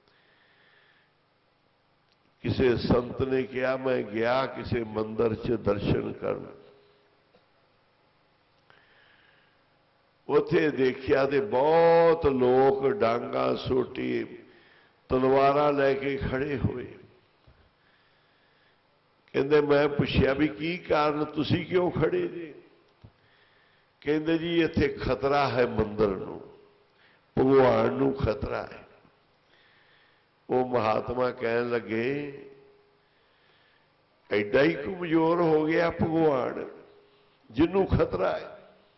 किसी संत ने कहा मैं गया किसी मंदिर च दर्शन कर, उथे देखिया तो बहुत लोग डांगा सोटी तलवारा लैके खड़े हुए। कहते मैं पूछया भी की कारण तुसी क्यों खड़े जे? कहते जी इत्थे खतरा है मंदिर नूं, भगवान नूं खतरा है। वो महात्मा कहन लगे एडा ही कमजोर हो गया भगवान जिन्हों खतरा है,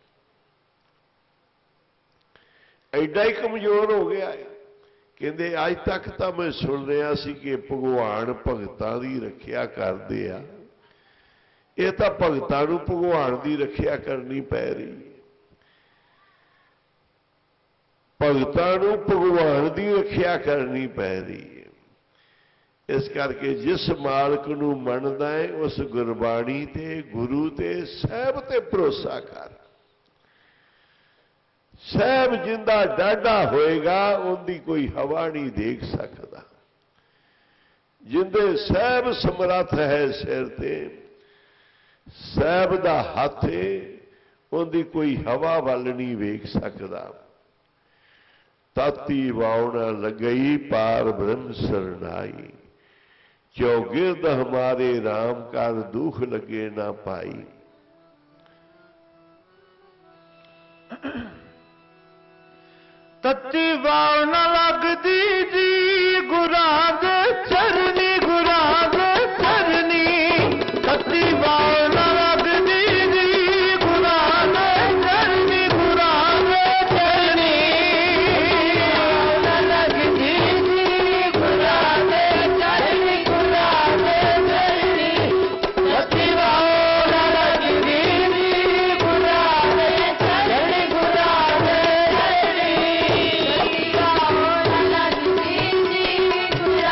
एडा ही कमजोर हो गया है। कहते अज तक तो मैं सुन रहा सी कि भगवान भगतां दी रखिया करदे आ, ये तो भगतां नूं भगवान दी रखिया करनी पै रही है। भगतां नूं भगवान दी रखिया करनी पै रही है। इस करके जिस मालक नूं मनदा है उस गुरबाणी ते गुरु ते साहब ते भरोसा कर। साहब जिंदा डाढ़ा होएगा उनकी कोई हवा नहीं देख सकता। जिंदे साहब समर्थ है सिर ते ਸਾਹਿਬ ਦਾ ਹੱਥ ਏ, ਉਹਦੀ ਕੋਈ ਹਵਾ ਵੱਲ ਨਹੀਂ ਵੇਖ ਸਕਦਾ। ਤਾਤੀ ਵਾਉਣਾ लगई पार ब्रह्म सरनाई, चौगिर्द हमारे राम कर दुख लगे ना पाई। तत्ती वाउना लगदी जी गुरां दे चरनी, गुरां दे चरनी। तत्ती वाउना लगदी जी गुरां दे चरनी, गुरां दे चरनी। लगदी जी गुरां दे चरनी, गुरां दे चरनी। तत्ती वाउना लगदी जी गुरां दे चरनी, गुरां दे चरनी।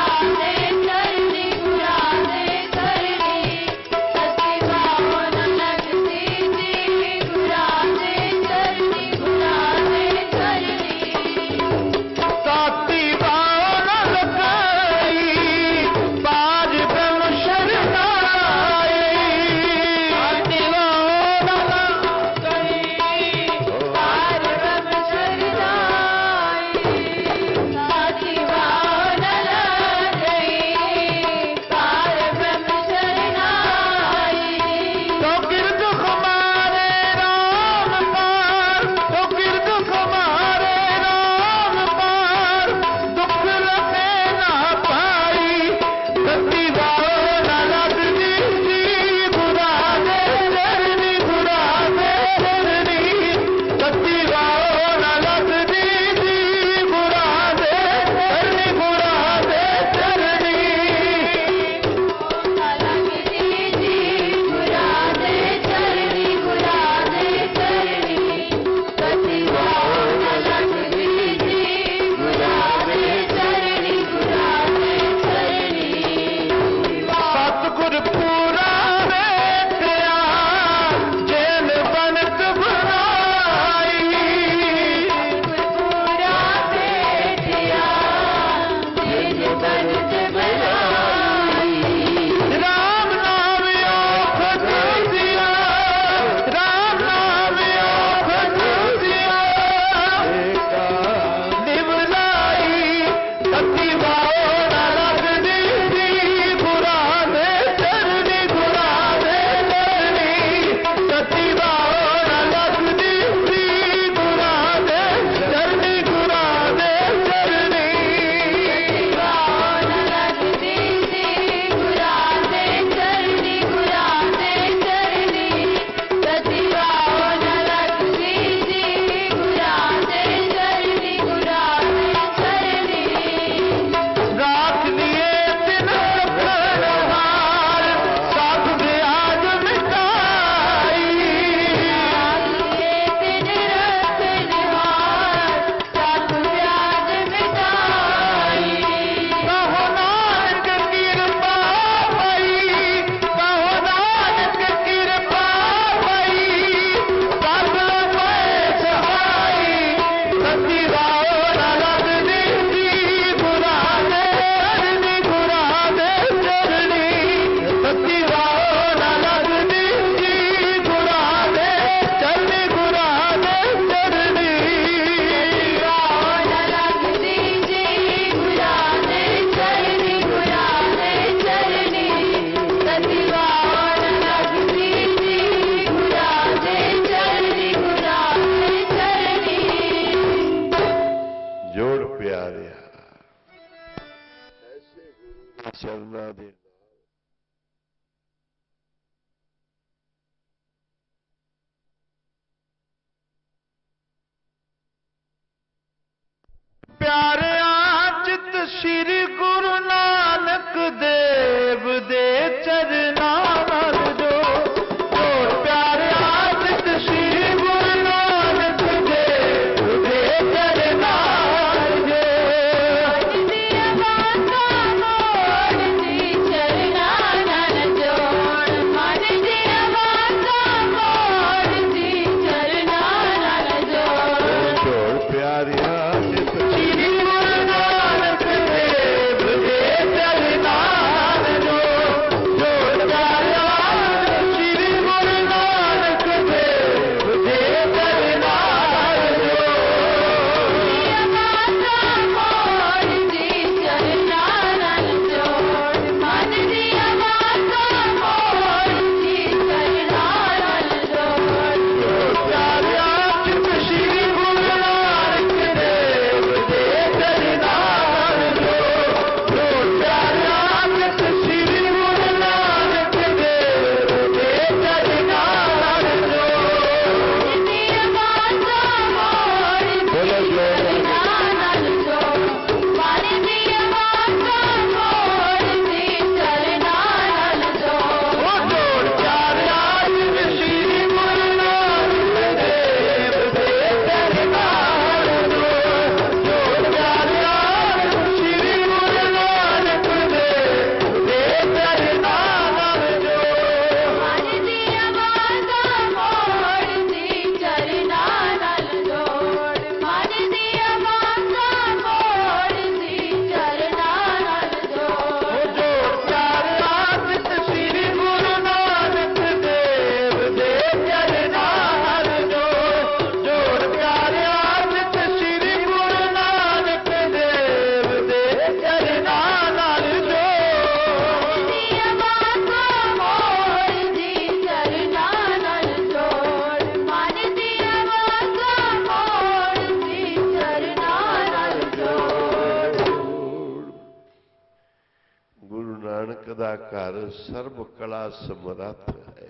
दा घर सर्व कला समर्थ है,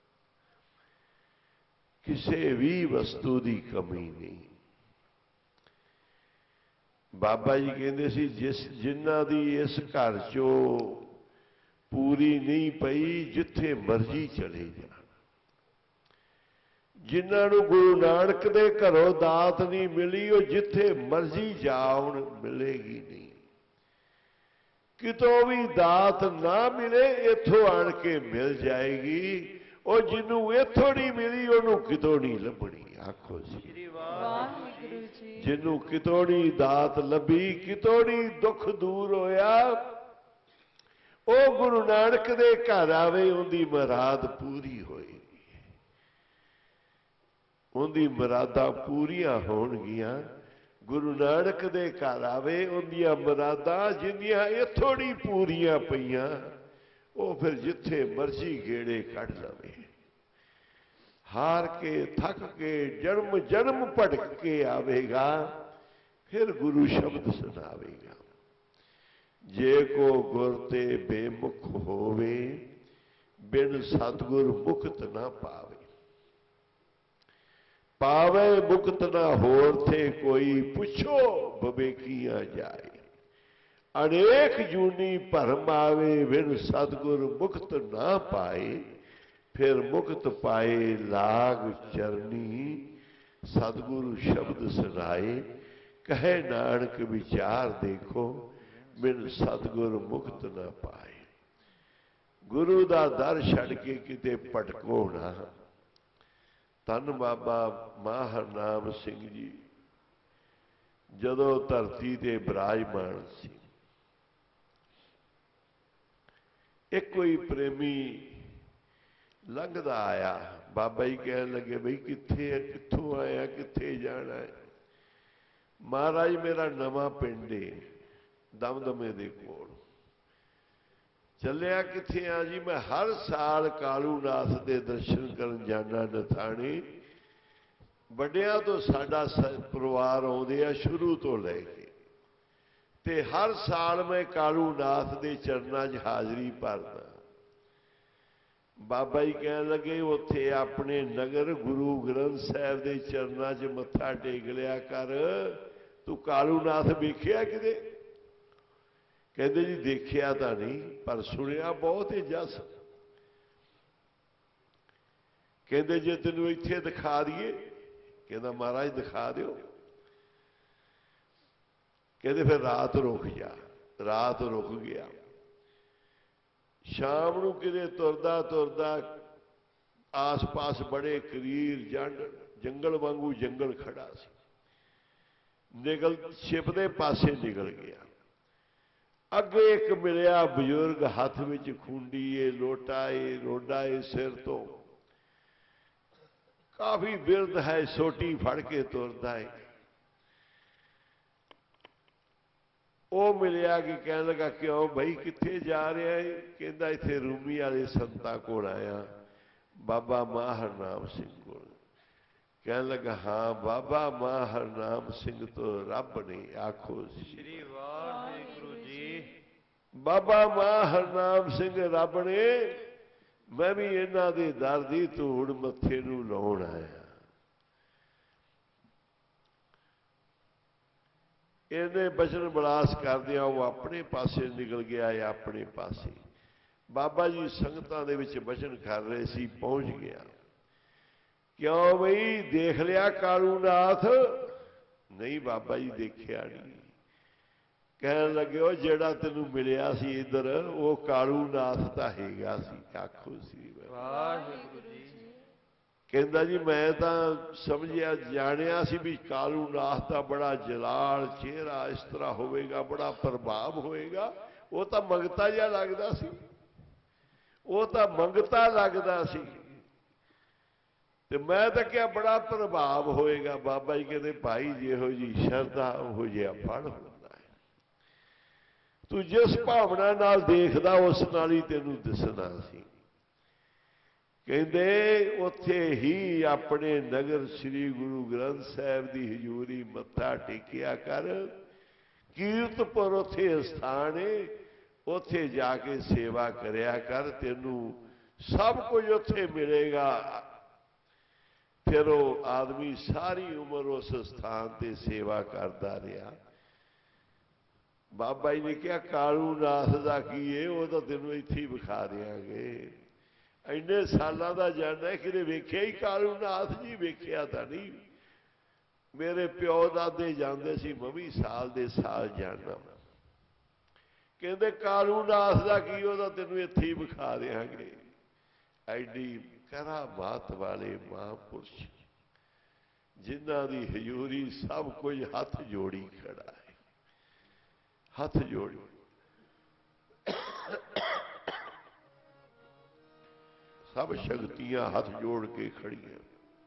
किसी भी वस्तु की कमी नहीं। बाबा जी कहते सी जिस जिन्हां दी इस घर चो पूरी नहीं पई जिथे मर्जी चले जा, जिन्होंने गुरु नानक दे घरों दात नहीं मिली वो जिथे मर्जी जाउण मिलेगी नहीं। कितों भी दात ना मिले इथों आण के मिल जाएगी, और जिन्हों इथों नहीं मिली उन्होंने कितों नहीं लभनी। आखो जी जिन्हों कितों नहीं दात लभी, कितों नहीं दुख दूर होया, वो गुरु नानक दे घर आवे उनकी मुराद पूरी होए, उनकी मुरादा पूरियां होणगियां। गुरु नानक दे घर आवे उनदियां मुरादा जिन्दियां इथों नहीं पूरियां पईयां, वो फिर जिथे मर्जी गेड़े कढ़ लवे। हार के थक के जन्म जन्म भटक के आवेगा, फिर गुरु शब्द सुनावेगा। जे को गुर ते बेमुख होवे, बिन सतगुर मुक्त ना पावे। पावे मुक्त ना होर थे कोई, पुछो बबेकियां जाए। अनेक जूनी भरम आवे, बिन सतगुर मुक्त ना पाए। फिर मुक्त पाए लाग चरनी, सतगुरु शब्द सुनाए। कहे नानक विचार देखो, बिन सतगुर मुक्त ना पाए। गुरु दा दर छड़ के किते भटको ना। धन बाबा महारनाम सिंह जी जदों धरती ते विराजमान सी, एक कोई प्रेमी लंघदा आया, बाबा जी कहन लगे बई कित्थे है, कित्थों आया, कित्थे जाना है। महाराज मेरा नवा पिंड है दमदमे दे कोल। चलिया कित्थे आ जी, मैं हर साल कालू नाथ दे दर्शन करन जाना नथाणे। वड्डियां तो साडा परिवार आउंदे आ शुरू तो लैके, ते हर साल मैं कालू नाथ दे चरनां 'च हाज़री भरदा। बाबा जी कहन लगे उत्थे अपने नगर गुरु ग्रंथ साहिब दे चरनां 'च मत्था टेक लिया कर, तू कालू नाथ वेखिया किते? कहते जी देखिया तो नहीं, पर सुनिया बहुत है जस। कहते जे तेन इत्थे दिखा दिए, कहता महाराज दिखा दियो। कहते फिर रात रुक जा। रात रुक गया। शाम नूं किते तुरदा तुरदा आस पास बड़े करीर जंड जंगल वांगू जंगल खड़ा सी, निकल छिप दे पासे निकल गया। अगे एक मिलिया बजुर्ग, हाथ में खूंडी है, लोटा है, रोडा है सिर तो, काफी बिरद है, सोटी फड़ के तुरदा है। वो मिलिया कि कहने लगा क्यों भाई कित्थे जा रहा है? कहता इत्थे रूमी वाले संतां कोल आया, बाबा माहरनाम सिंह कोल। कहने लगा हाँ बाबा माहरनाम सिंह तो रब ने। आखो श्री वाहिगुरू जी। बाबा माहरनाम सिंह रब ने। मैं भी इन्हां दे दर दी धूड़ मत्थे नूं लाउण आया। इन्हें बचन बलास कर दिया, वो अपने पासे निकल गया है अपने पासे। बाबा जी संगतां दे विच बचन कर रहे सी, पहुंच गया। क्यों बई देख लिया कालू नाथ? नहीं बाबा जी देखिया नहीं। कहन लगे वो जेड़ा तेनू मिलिया सी इधर वो कालू नाथ तां हैगा सी। आखो सी वाहिगुरू जी। कहता जी मैं तो समझिया जानिया सी भी कालू नाथ का बड़ा जलाल चेहरा इस तरह होएगा, बड़ा प्रभाव होएगा। वो तो मंगता जिहा लगदा सी, वो तो मंगता लगदा सी। ते मैं तो क्या बड़ा प्रभाव होएगा। बाबा जी कहते भाई जिहो जी शरधा उहो जिहा फल होंदा है। तू जिस भावना नाल देखदा उस नाल ही तेनू दिसना सी। कहते उत्थे ही अपने नगर श्री गुरु ग्रंथ साहिब की हजूरी मत्था टेकिया कर। कीरतपुर उत्थे स्थान है, ਉੱਥੇ ਜਾ ਕੇ ਸੇਵਾ ਕਰਿਆ ਕਰ, ਤੈਨੂੰ ਸਭ ਕੁਝ ਉੱਥੇ ਮਿਲੇਗਾ। ਫਿਰ ਉਹ ਆਦਮੀ ਸਾਰੀ ਉਮਰ ਉਸ ਸਥਾਨ ਤੇ ਸੇਵਾ ਕਰਦਾ ਰਿਹਾ। ਬਾਬਾ ਜੀ ਨੇ ਕਿਹਾ ਕਾਲੂ ਨਾਥ ਦਾ ਕੀ ਹੈ, ਉਹ ਤਾਂ ਤੈਨੂੰ ਇੱਥੇ ਹੀ ਵਿਖਾ ਦਿਆਂਗੇ। ਇੰਨੇ ਸਾਲਾਂ ਦਾ ਜਾਣਾ, ਕਿਤੇ ਵੇਖਿਆ ਹੀ ਕਾਲੂ ਨਾਥ ਜੀ? ਵੇਖਿਆ ਤਾਂ ਨਹੀਂ। ਮੇਰੇ ਪਿਓ ਦਾਦੇ ਜਾਂਦੇ ਸੀ, ਮੈਂ ਵੀ ਸਾਲ ਦੇ ਸਾਲ ਜਾਣਾ। ਕਹਿੰਦੇ ਕਾਲੂ ਨਾਥ ਦਾ ਕੀ, ਉਹ ਤਾਂ ਤੈਨੂੰ ਇੱਥੇ ਹੀ ਵਿਖਾ ਦਿਆਂਗੇ। ਐਡੀ ਕਰਾਮਾਤ ਵਾਲੇ ਮਹਾਂਪੁਰਸ਼, ਜਿਨ੍ਹਾਂ ਦੀ ਹਜ਼ੂਰੀ ਸਭ ਕੁਝ ਹੱਥ ਜੋੜੀ ਖੜਾ ਹੈ, ਹੱਥ ਜੋੜੀ। ਸਭ ਸ਼ਕਤੀਆਂ ਹੱਥ ਜੋੜ ਕੇ ਖੜੀਆਂ।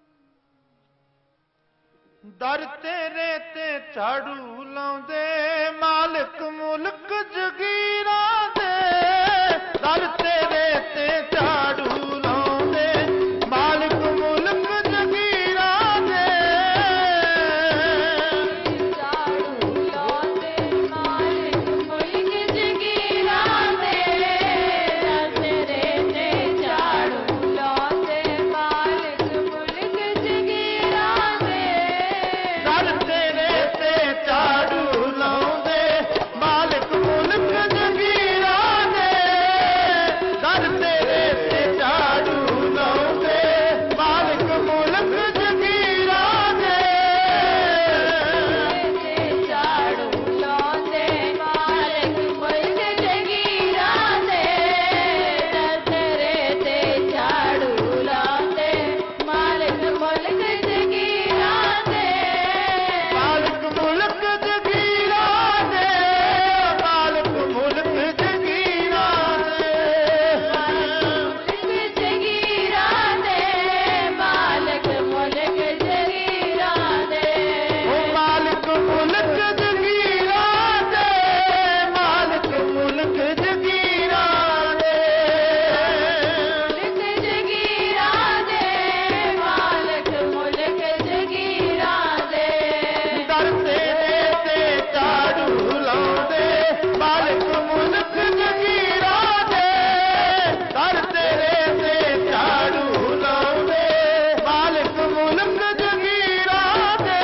ਦਰ ਤੇਰੇ ਤੇ ਝਾੜੂ ਲਾਉਂਦੇ ਮਾਲਕ ਮੁਲਕ ਜਗੀਰਾਂ ਦੇ, ਦਰ ਤੇਰੇ ਤੇ ਝਾੜੂ ਲਾਉਂਦੇ ਮਾਲਕ ਮੁਲਕ ਜਗੀਰਾਂ ਦੇ, ਝਾੜੂ ਲਾਉਂਦੇ ਮਾਲਕ ਮੁਲਕ ਜਗੀਰਾਂ ਦੇ, ਦਰ ਤੇਰੇ ਤੇ ਝਾੜੂ ਲਾਉਂਦੇ ਮਾਲਕ ਮੁਲਕ ਜਗੀਰਾਂ ਦੇ, ਦਰ ਤੇਰੇ ਤੇ ਝਾੜੂ ਲਾਉਂਦੇ ਮਾਲਕ ਮੁਲਕ ਜਗੀਰਾਂ ਦੇ, ਦਰ ਤੇਰੇ ਤੇ ਝਾੜੂ ਲਾਉਂਦੇ ਮਾਲਕ ਮੁਲਕ ਜਗੀਰਾਂ ਦੇ, ਤੇ ਝਾੜੂ ਲਾਉਂਦੇ ਮਾਲਕ ਮੁਲਕ ਜਗੀਰਾਂ ਦੇ, ਦਰ ਤੇਰੇ ਤੇ ਝਾੜੂ ਲਾਉਂਦੇ ਮਾਲਕ ਮੁਲਕ ਜਗੀਰਾਂ ਦੇ, ਮਾਲਕ ਮੁਲਕ ਜਗੀਰਾਂ ਦੇ, ਮਾਲਕ ਮੁਲਕ ਜਗੀਰਾਂ ਮੁਲਕ ਜਗੀਰਾਂ ਦੇ, ਮਾਲਕ ਮੁਲਕ ਜਗੀਰਾਂ ਦੇ, ਉਹ ਮਾਲਕ ਮੁਲਕ ਜਗੀਰਾਂ ਦੇ, ਮਾਲਕ ਮੁਲਕ ਜਗੀਰਾਂ ਦੇ, ਮੁਲਕ ਜਗੀਰਾਂ ਦੇ, ਮਾਲਕ ਮੁਲਕ ਜਗੀਰਾਂ ਦੇ, ਦਰ ਤੇਰੇ ਤੇ ਝਾੜੂ ਲਾਉਂਦੇ ਮਾਲਕ ਮੁਲਕ ਜਗੀਰਾਂ ਦੇ, ਦਰ ਤੇਰੇ ਤੇ ਝਾੜੂ ਲਾਉਂਦੇ ਮਾਲਕ ਮੁਲਕ ਜਗੀਰਾਂ ਦੇ,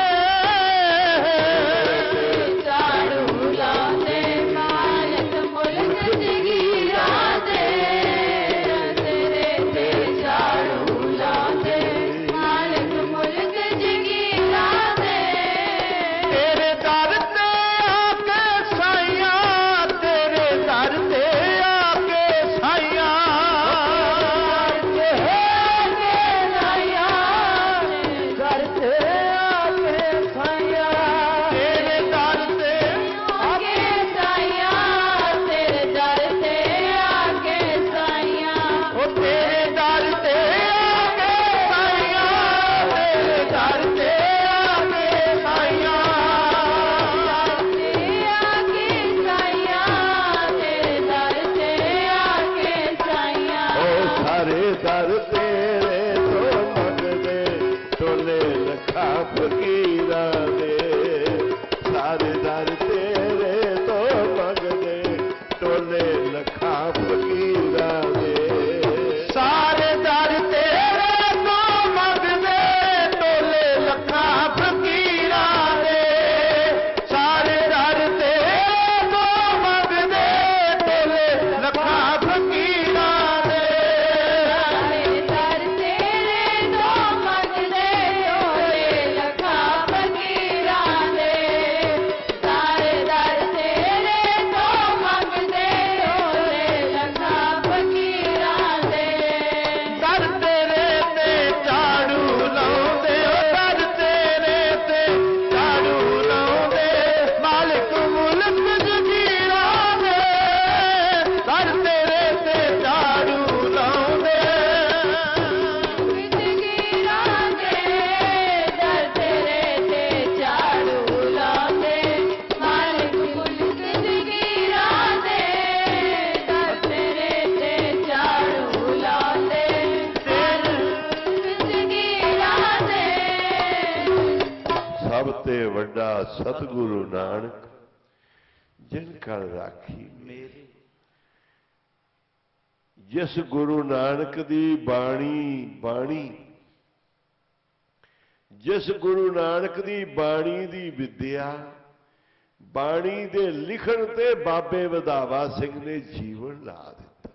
ਝਾੜੂ ਲਾਉਂਦੇ ਮਾਲਕ ਮੁਲਕ ਜਗੀਰਾਂ ਦੇ, ਤੇਰੇ ਤੇ ਝਾੜੂ ਲਾਉਂਦੇ ਮਾਲਕ ਮੁਲਕ ਜਗੀਰਾਂ ਦੇ, ਤੇਰੇ ਦਰ ਤੇ ਆ ਕੇ ਸਾਈਆਂ, ਤੇਰੇ ਦਰ ਤੇ ਆ ਕੇ ਸਾਈਆਂ, ਦਰ ਤੇ ਆ ਕੇ ਸਾਈਆਂ, ਤੇਰੇ ਦਰ ਤੇ ਆਗੇ ਸਾਈਆਂ, ਤੇਰੇ ਦਰ ਤੇ ਆਗੇ ਸਾਈਆਂ, ਉਹ ਤੇਰੇ ਦਰ ਤੇ ਆ ਕੇ ਸਾਈਆਂ, ਤੇਰੇ ਦਰ ਤੇ ਆ ਕੇ ਸਾਈਆਂ, ਤੇ ਆਗੇ ਸਾਈਆਂ, ਤੇਰੇ ਦਰ ਤੇ ਆਗੇ ਸਾਈਆਂ, ਉਹ ਸਾਰੇ ਦਰ ਤੇਰੇ ਤੋਂ ਮੰਗਦੇ, ਟੋਲੇ ਲੱਖਾਂ ਫਕੀਰਾਂ ਦੇ, ਸਾਰੇ ਦਰ ਤੇਰੇ ਤੋਂ ਮੰਗਦੇ, ਟੋਲੇ ਲੱਖਾਂ ਫਕੀਰਾਂ ਦੇ, ਸਾਰੇ ਦਰ ਤੇਰੇ ਤੋਂ ਮੰਗਦੇ, ਟੋਲੇ ਲੱਖਾਂ ਫਕੀਰਾਂ ਦੇ, ਸਾਰੇ ਦਰ ਤੇਰੇ ਤੋਂ ਮੰਗਦੇ, ਟੋਲੇ ਲੱਖਾਂ ਫਕੀਰਾਂ ਦੇ, ਸਾਰੇ ਦਰ ਤੇਰੇ ਤੋਂ ਮੰਗਦੇ, ਟੋਲੇ ਲੱਖਾਂ ਫਕੀਰਾਂ ਦੇ, ਸਾਰੇ ਦਰ ਤੇਰੇ ਤੋਂ ਮੰਗਦੇ, ਟੋਲੇ ਲੱਖਾਂ ਫਕੀਰਾਂ ਦੇ, ਦਰ ਤੇਰੇ ਤੇ ਝਾੜੂ ਲਾਉਂਦੇ, ਉਹ ਦਰ ਤੇਰੇ ਤੇ ਝਾੜੂ ਲਾਉਂਦੇ ਮਾਲਕ ਮੁਲਕ ਜਗੀਰਾਂ ਦੇ, ਦਰ ਤੇਰੇ ਤੇ ਝਾੜੂ ਲਾਉਂਦੇ, ਜਗੀਰਾਂ ਦੇ, ਦਰ ਤੇਰੇ ਤੇ ਝਾੜੂ ਲਾਉਂਦੇ ਮਾਲਕ ਮੁਲਕ ਜਗੀਰਾਂ ਦੇ, ਦਰ ਤੇਰੇ ਤੇ ਝਾੜੂ ਲਾਉਂਦੇ ਮੁਲਕ ਜਗੀਰਾਂ ਦੇ, ਸਭ ਤੇ ਵੱਡਾ ਸਤਿਗੁਰੂ ਨਾਨਕ, ਜਿਨ ਕਲ ਰਾਖੀ ਮੇਰੀ, जिस गुरु नानक दी बाणी बाणी जिस गुरु नानक दी बाणी दी विद्या बाणी दे लिखण ते बाबे वधावा सिंह ने जीवन ला दिता।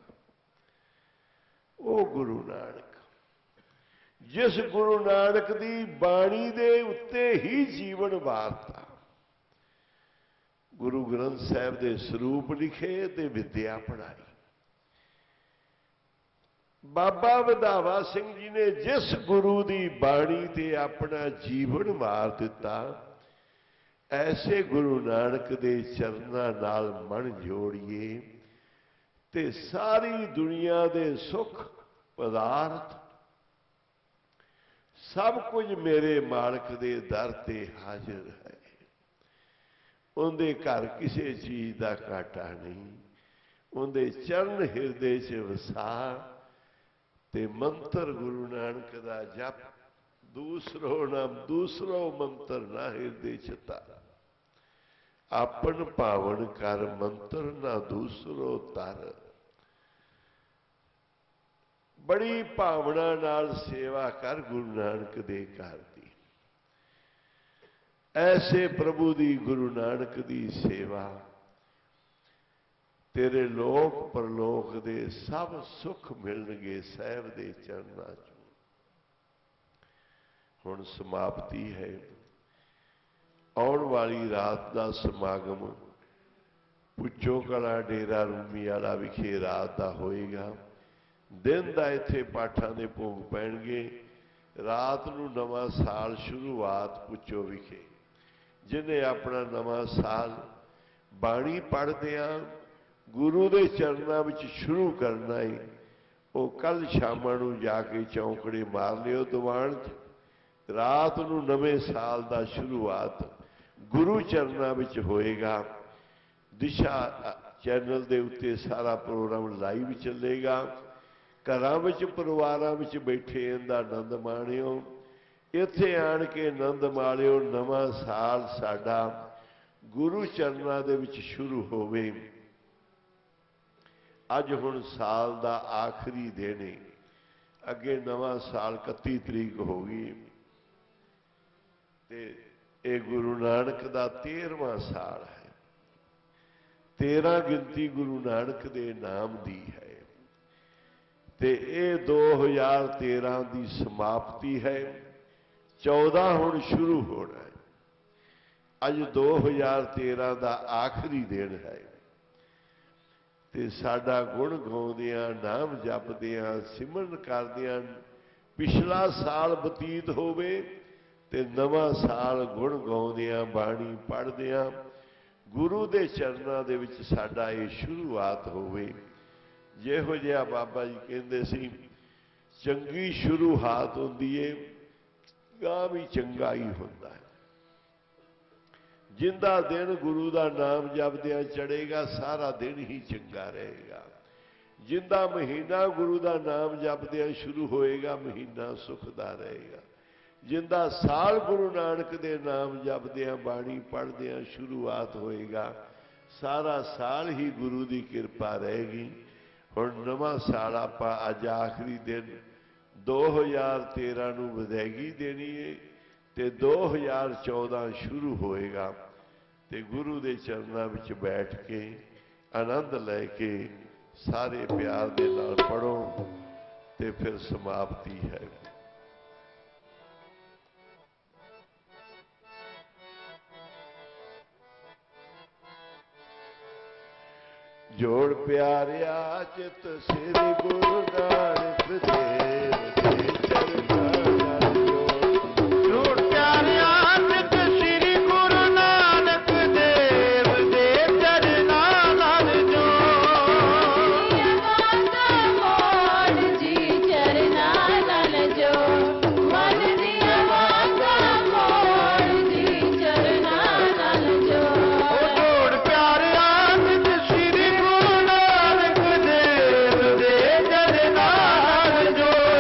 ओ गुरु नानक जिस गुरु नानक दी बाणी दे उत्ते ही जीवन वारता। गुरु ग्रंथ साहब दे स्वरूप लिखे ते विद्या पढ़ाई। बाबा वधावा सिंह जी ने जिस गुरु दी बाणी ते अपना जीवन मार दिता, ऐसे गुरु नानक दे चरना नाल मन जोड़िए ते सारी दुनिया दे सुख पदार्थ सब कुछ मेरे मालक दे दर ते हाजिर है। उनके घर किसी चीज का घाटा नहीं। उनके चरण हिरदे च वसा ते मंत्र गुरु नानक दा जप दूसरो नाम दूसरो मंत्र ना हिरदे चिता। आपन पावन कर मंत्र ना दूसरो तर। बड़ी भावना नाल सेवा कर गुरु नानक दे घर दी। ऐसे प्रभु दी गुरु नानक दी सेवा तेरे लोक परलोक दे सब सुख मिलणगे साहब दे चरना चों। हुण समाप्ति है। आउण वाली रात का समागम पुछो कला डेरा रूमी वाला विखे रात का होएगा। दिन का इत्थे पाठां दे भोग पैणगे। रात नूं नवां साल शुरुआत पुछो विखे। जिन्हें अपना नवां साल बाणी पढ़दियां गुरु दे चरना विच शुरू करना है, वो कल शामां नूं जाके चौंकड़े मार लियो दीवान च। रात नूं नवें साल दा शुरुआत गुरु चरना विच होएगा। दिशा चैनल दे उत्ते सारा प्रोग्राम लाइव चलेगा। घरां विच परिवारां विच बैठे इहदा आनंद माणियो। इत्थे आण के आनंद माणियो। नवां साल साडा गुरु चरना दे विच शुरू होवे। अज हुण साल दा आखिरी दिन है। अगे नवां साल इकत्ती तरीक हो गई ते ये गुरु नानक दा तेरहवां साल है। तेरह गिनती गुरु नानक दे नाम दी है ते ये दो हजार तेरह की समाप्ति है। चौदह हुण शुरू होना है। अज दो हजार तेरह का आखिरी दिन है ते साडा गुण गाउंदियां नाम जपदियां सिमरन करदियां पिछला साल बतीत होवे ते नवां साल गुण गाउंदियां बाणी पढ़दियां गुरु दे चरनां दे विच साडा ये शुरुआत होवे। जिहो जिहा बाबा जी कहंदे सी चंगी शुरुआत हुंदी है गां भी चंगा ही हुंदा है। जिंदा दिन गुरु का नाम जपदियां चढ़ेगा सारा दिन ही चंगा रहेगा। जिंदा महीना गुरु का नाम जपदियां शुरू होएगा महीना सुखदा रहेगा। जिंदा साल गुरु नानक दे नाम जपदियां बाणी पढ़दियां शुरुआत होएगा सारा साल ही गुरु की कृपा रहेगी। हुण नवां साल आपां अज आखिरी दिन दो हजार तेरह नूं वधैगी देनी है ते दो हजार चौदह शुरू होएगा ते गुरु दे चरनां विच बैठ के आनंद लैके सारे प्यार दे नाल पढ़ो ते फिर समाप्ति है। जोड़ प्यारिया चित श्री गुरु नानक देव के चरनां नाल जोड़। जोड़ प्यारिया चित श्री गुरु नानक देव दे चरनां नाल जोड़। मोड़ जी चरनां नाल जोड़। मन दिया वांगा मोड़ जी चरनां नाल जोड़। ओ जोड़ प्यारिया चित श्री गुरु नानक देव दे चरनां नाल जोड़।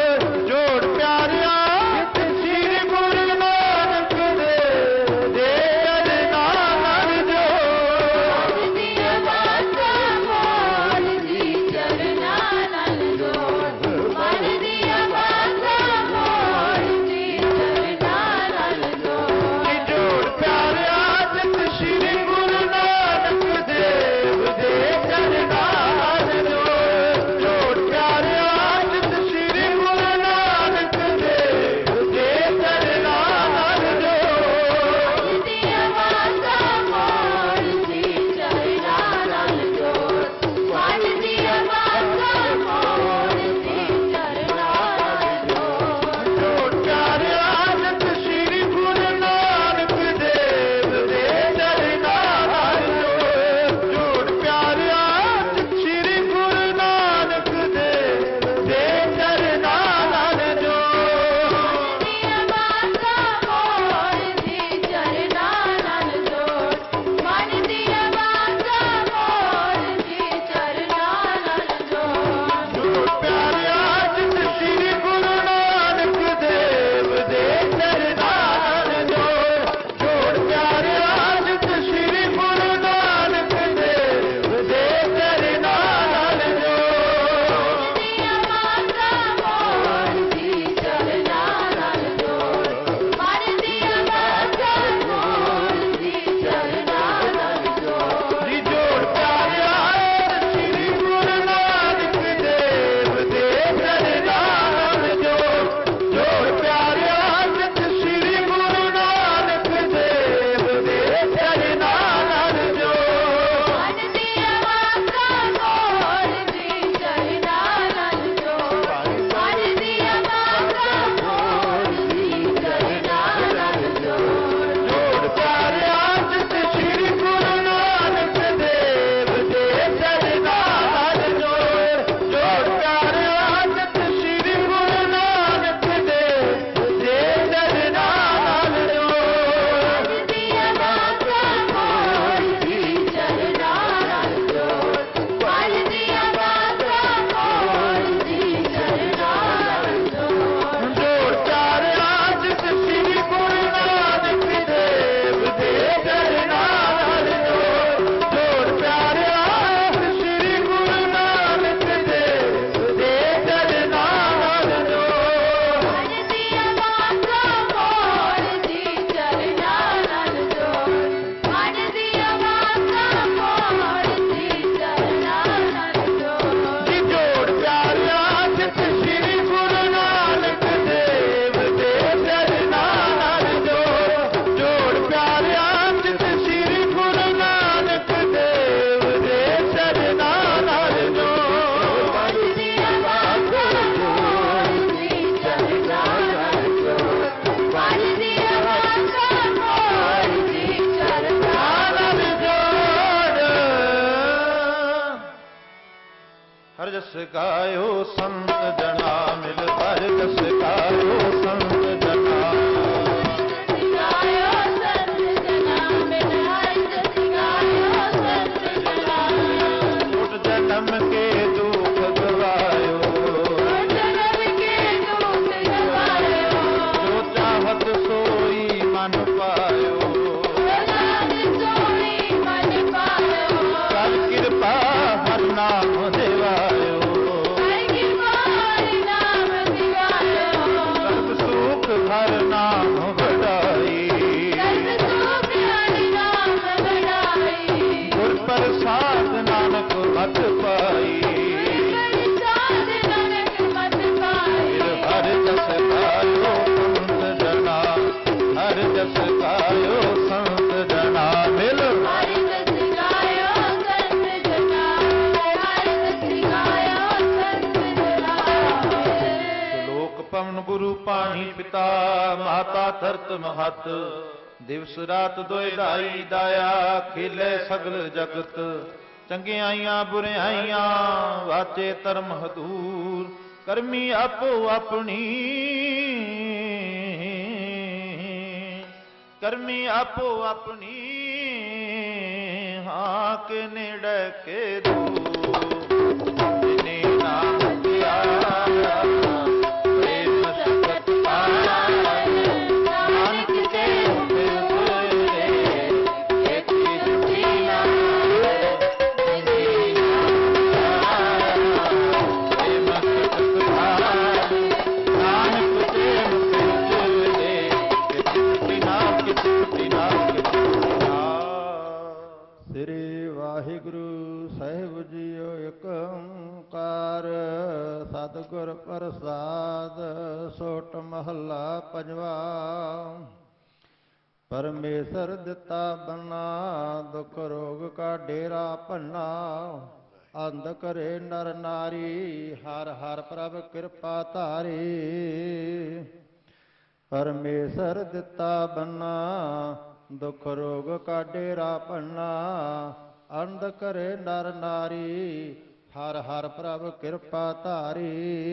पवन गुरु पानी पिता माता धरत महत दिवस रात दोए दाई दाया खेले सगल जगत चंगियाइयां बुरियाइयां वाचे धर्म हदूर करमी आपो अपनी करमी आपो अपनी हाँ के नेड़े के दूर जिने नाम दिया प्रेम सकत पाए नानक के उतरे एक छुट्टी ना जिने नाम दिया प्रेम सकत पाए नानक के उतरे एक छुट्टी ना छुट्टी ना ਸ੍ਰੀ ਵਾਹਿਗੁਰੂ ਸਾਹਿਬ ਜੀਓ ਏਕ ਓੰਕਾਰ ਸਤਿਗੁਰ ਪ੍ਰਸਾਦ ਸੋਟ ਮਹੱਲਾ ਪੰਜਵਾ ਪਰਮੇਸ਼ਰ ਦਿੱਤਾ ਬੰਨਾ ਦੁਖ ਰੋਗ ਕਾ ਡੇਰਾ ਭੰਨਾ ਅੰਧ ਕਰੇ ਨਰ ਨਾਰੀ ਹਰ ਹਰ ਪ੍ਰਭ ਕਿਰਪਾ ਧਾਰੀ ਪਰਮੇਸ਼ਰ ਦਿੱਤਾ ਬੰਨਾ ਦੁਖ ਰੋਗ ਕਾ ਡੇਰਾ ਭੰਨਾ ਅੰਧ ਕਰੇ ਨਰ ਨਾਰੀ ਹਰ ਹਰ ਪ੍ਰਭ ਕਿਰਪਾ ਧਾਰੀ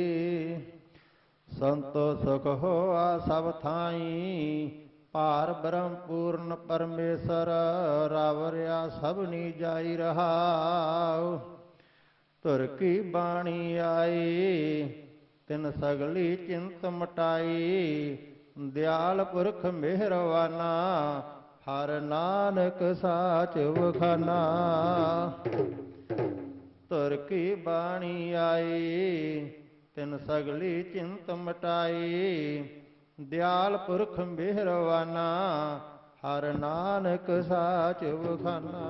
ਸੰਤੋ ਸੁਖ ਹੋਆ ਸਭ ਥਾਈ ਭਾਰ ਬ੍ਰਹਮ ਪੂਰਨ ਪਰਮੇਸ਼ਰ ਰਾਵਰਿਆ ਸਭਨੀ ਜਾਈ ਰਹਾਉ ਧੁਰ ਕੀ ਬਾਣੀ ਆਈ ਤਿਨ ਸਗਲੀ ਚਿੰਤ ਮਟਾਈ ਦਿਆਲ ਪੁਰਖ ਮਿਹਰਵਾਨਾ ਹਰ ਨਾਨਕ ਸਾਚ ਵਖਾਨਾ ਧੁਰ ਕੀ ਬਾਣੀ ਆਈ ਤਿਨ ਸਗਲੀ ਚਿੰਤ ਮਟਾਈ ਦਿਆਲ ਪੁਰਖ ਮਿਹਰਵਾਨਾ ਹਰ ਨਾਨਕ ਸਾਚ ਵਖਾਨਾ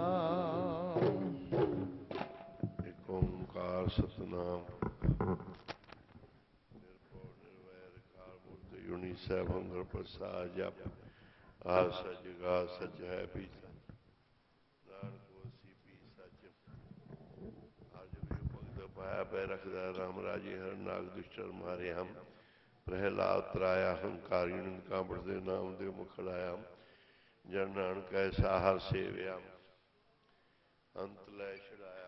ਏਕ ਓੰਕਾਰ ਸਤਿਨਾਮ युनि सैभ अंगर प्रसाद जप आ सच गा सच है भी सच नानक होसी भी सच आज भी भगत पाया पै रखदा राम राजे हर नाग दुष्टर मारे हम प्रहलाद त्राया हंकार का बढ़ते नाम दे मुखड़ाया जन नानक ऐसा हर सेव्या अंत लै छड़ाया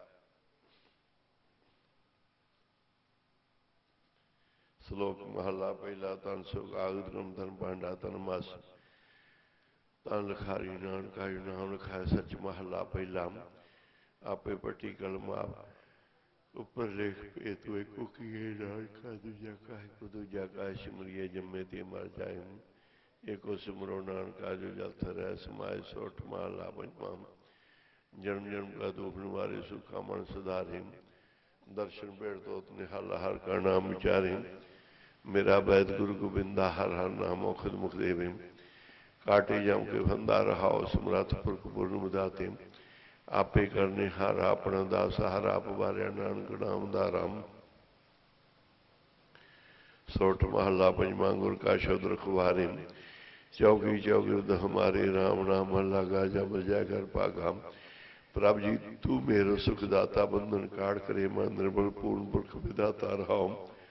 श्लोक महला पहला तन सुगागत गम धन पांडा तन मस तन लखारी नानका नाम लिखाया सच महला पहला आपे पट्टी कलमा ऊपर लेख पे तो एक किए नानका दूजा का को दूजा का सिमरिए जम्मे ते मर जाए एको सिमरो नानका जो जल थरै समाय सोठ महला पंचमाम जन्म जन्म का दुख निवारे सुखा मन सुधारे दर्शन बेड़ तो निहाल हर का नाम विचारे मेरा वैद गुरु गोबिंदा हर हर नाम औखद मुख देवे काटे जाऊं के फंदा रहाओ समरथ पुरख पूर्ण मुदाते आपे करने हर अपना दास हर आप बारे नानक नाम दा राम सोठ महला पंजवा गुर का शब्द रखवारे चौकी चौगिर्द हमारे राम नाम महला गाजा बजा कर पागा प्रभ जी तू मेरो सुखदाता बंधन काट करे मन निर्बल पूर्ण पुरख विदाता रहाओ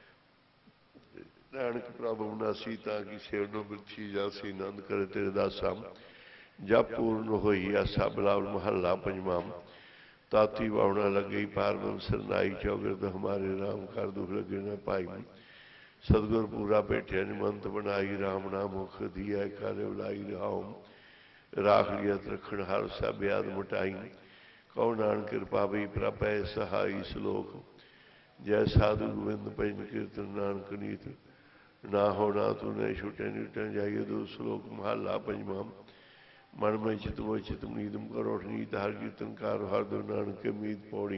नानक प्रभु नासी ताकि सेवनो बिरछी जासी नंद करे तेरे दासा जब पूर्ण होई आसा बिलावल महला पंजवाम ताती वावना लगी पारम सरनाई चौगिर्द हमारे राम कर दुख लगे न पाई सदगुर पूरा बैठे निमंत बनाई राम नाम मुख दिया काले उलाई रहाओ राख लियत रखन हर सब याद मुटाई कौ नानक कृपा भी प्रभ सहाई श्लोक जय साधु गोविंद भजन कीर्तन नानक नीत ना होना तूने छुटे निटन जाइए दो श्लोक महला पंजवा मन में चित वो चित नीदम करो नीत हर कीर्तन कार हर दो नानक के मीत पौड़ी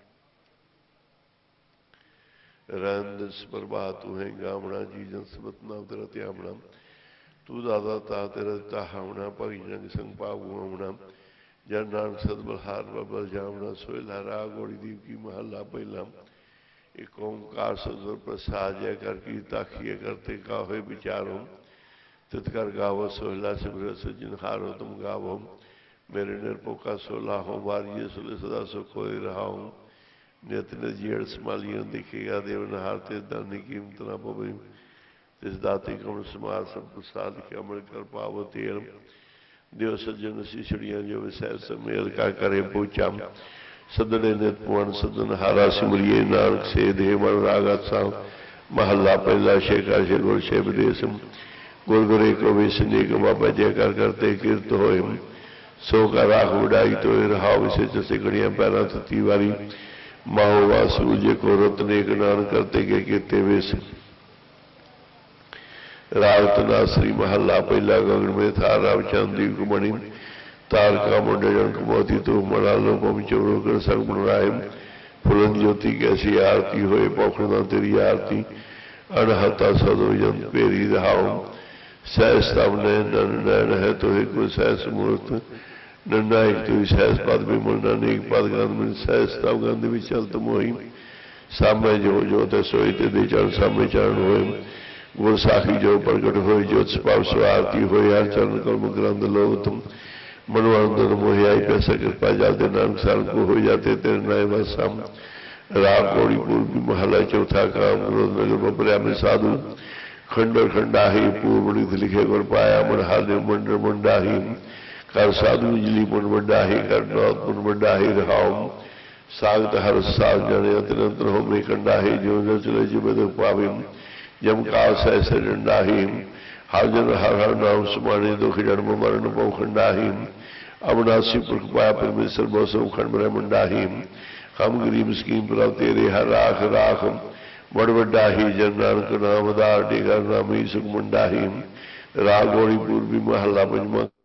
रंदस प्रभात तू है गावना जी जन सबतना तेरा त्यावना तू दादा ता तेरा ताहवना भगी जन संग पागु आवना जन नानक सदबल हार बल जावना सोहला राग गोड़ी दीप की महला पहला एक ओंकार सदगुर प्रसाद जय कर की ताखिए करते काहे विचारो तितकर गावो सोहला सिमर सज्जन हारो तुम गावो मेरे निरपोका सोला हो वारिये सुले सदा सुख होए रहाऊं नित नित जेड़ संभालियों दिखेगा देव नहार ते दानी कीमत ना पवे तिस दाते कमल समार सब प्रसाद के अमल कर पावो तेल देव सज्जन सीछड़ियां जो विसैर समेल का करे पूछा सदने नित पुवन सदन हारा सिमरिये नानक से देह मन रागत सा महला पहला शेखा शे गुर शे विदेशम गुर गुरे को विष्णु को बाबा जयकार करते कीर्त होए सो का राख उड़ाई तो रहाव विशे जैसे गड़ियां पैरा थी वारी माहो वासु जे को रत्ने नान करते के कीर्ते वेश रावतना श्री महला पहला गगन में था राव चांदी कुमणि तार का मुंडन कुमोती तो मलालो पम चोरो कर संग राय फुलन ज्योति कैसी आरती होए पौखना तेरी आरती अनहता सदो जन पेरी रहाओ सहस तब नैन नैन है तो एक सहस मूर्त नन्ना एक तो सहस पद भी मुन्ना एक पद गंध में सहस तब गंध भी चलत मोही सामने जो जो ते सोई ते दे चरण सामने चरण होए गुर साखी जो प्रकट होए ज्योत पाव स्वारती होए हर चरण कर्म ग्रंथ लोग तुम मनोरंजन मोहियाई पैसा कृपा जाते नानक साल को हो जाते तेरे नए वसाम राग कोड़ी पूर्वी महला चौथा काम क्रोध नगर बपरिया में साधु खंडर खंडाही पूर्व लिखे गुर पाया मन हाले मंडर मंडाही कर साधु उजली मन मंडाही कर नौत मन मंडाही रहाओ सागत हर साग जने अतरंतर हो में कंडाही जो न चले जिबद पावे जम काल सहसे डंडाही हर जन हर हर नाम सुमाने दुख जन्म मरण पौ खंडाही अवनासी पुरख पाया परमेश्वर बसो खंड ब्रह्मंडाही हम गरीब स्कीम पर तेरे हर राख राख बड़ वड्डाही जन नानक नामदार टेगा नामी सुख मंडाही राग गौड़ी पूर्वी महला पंचमा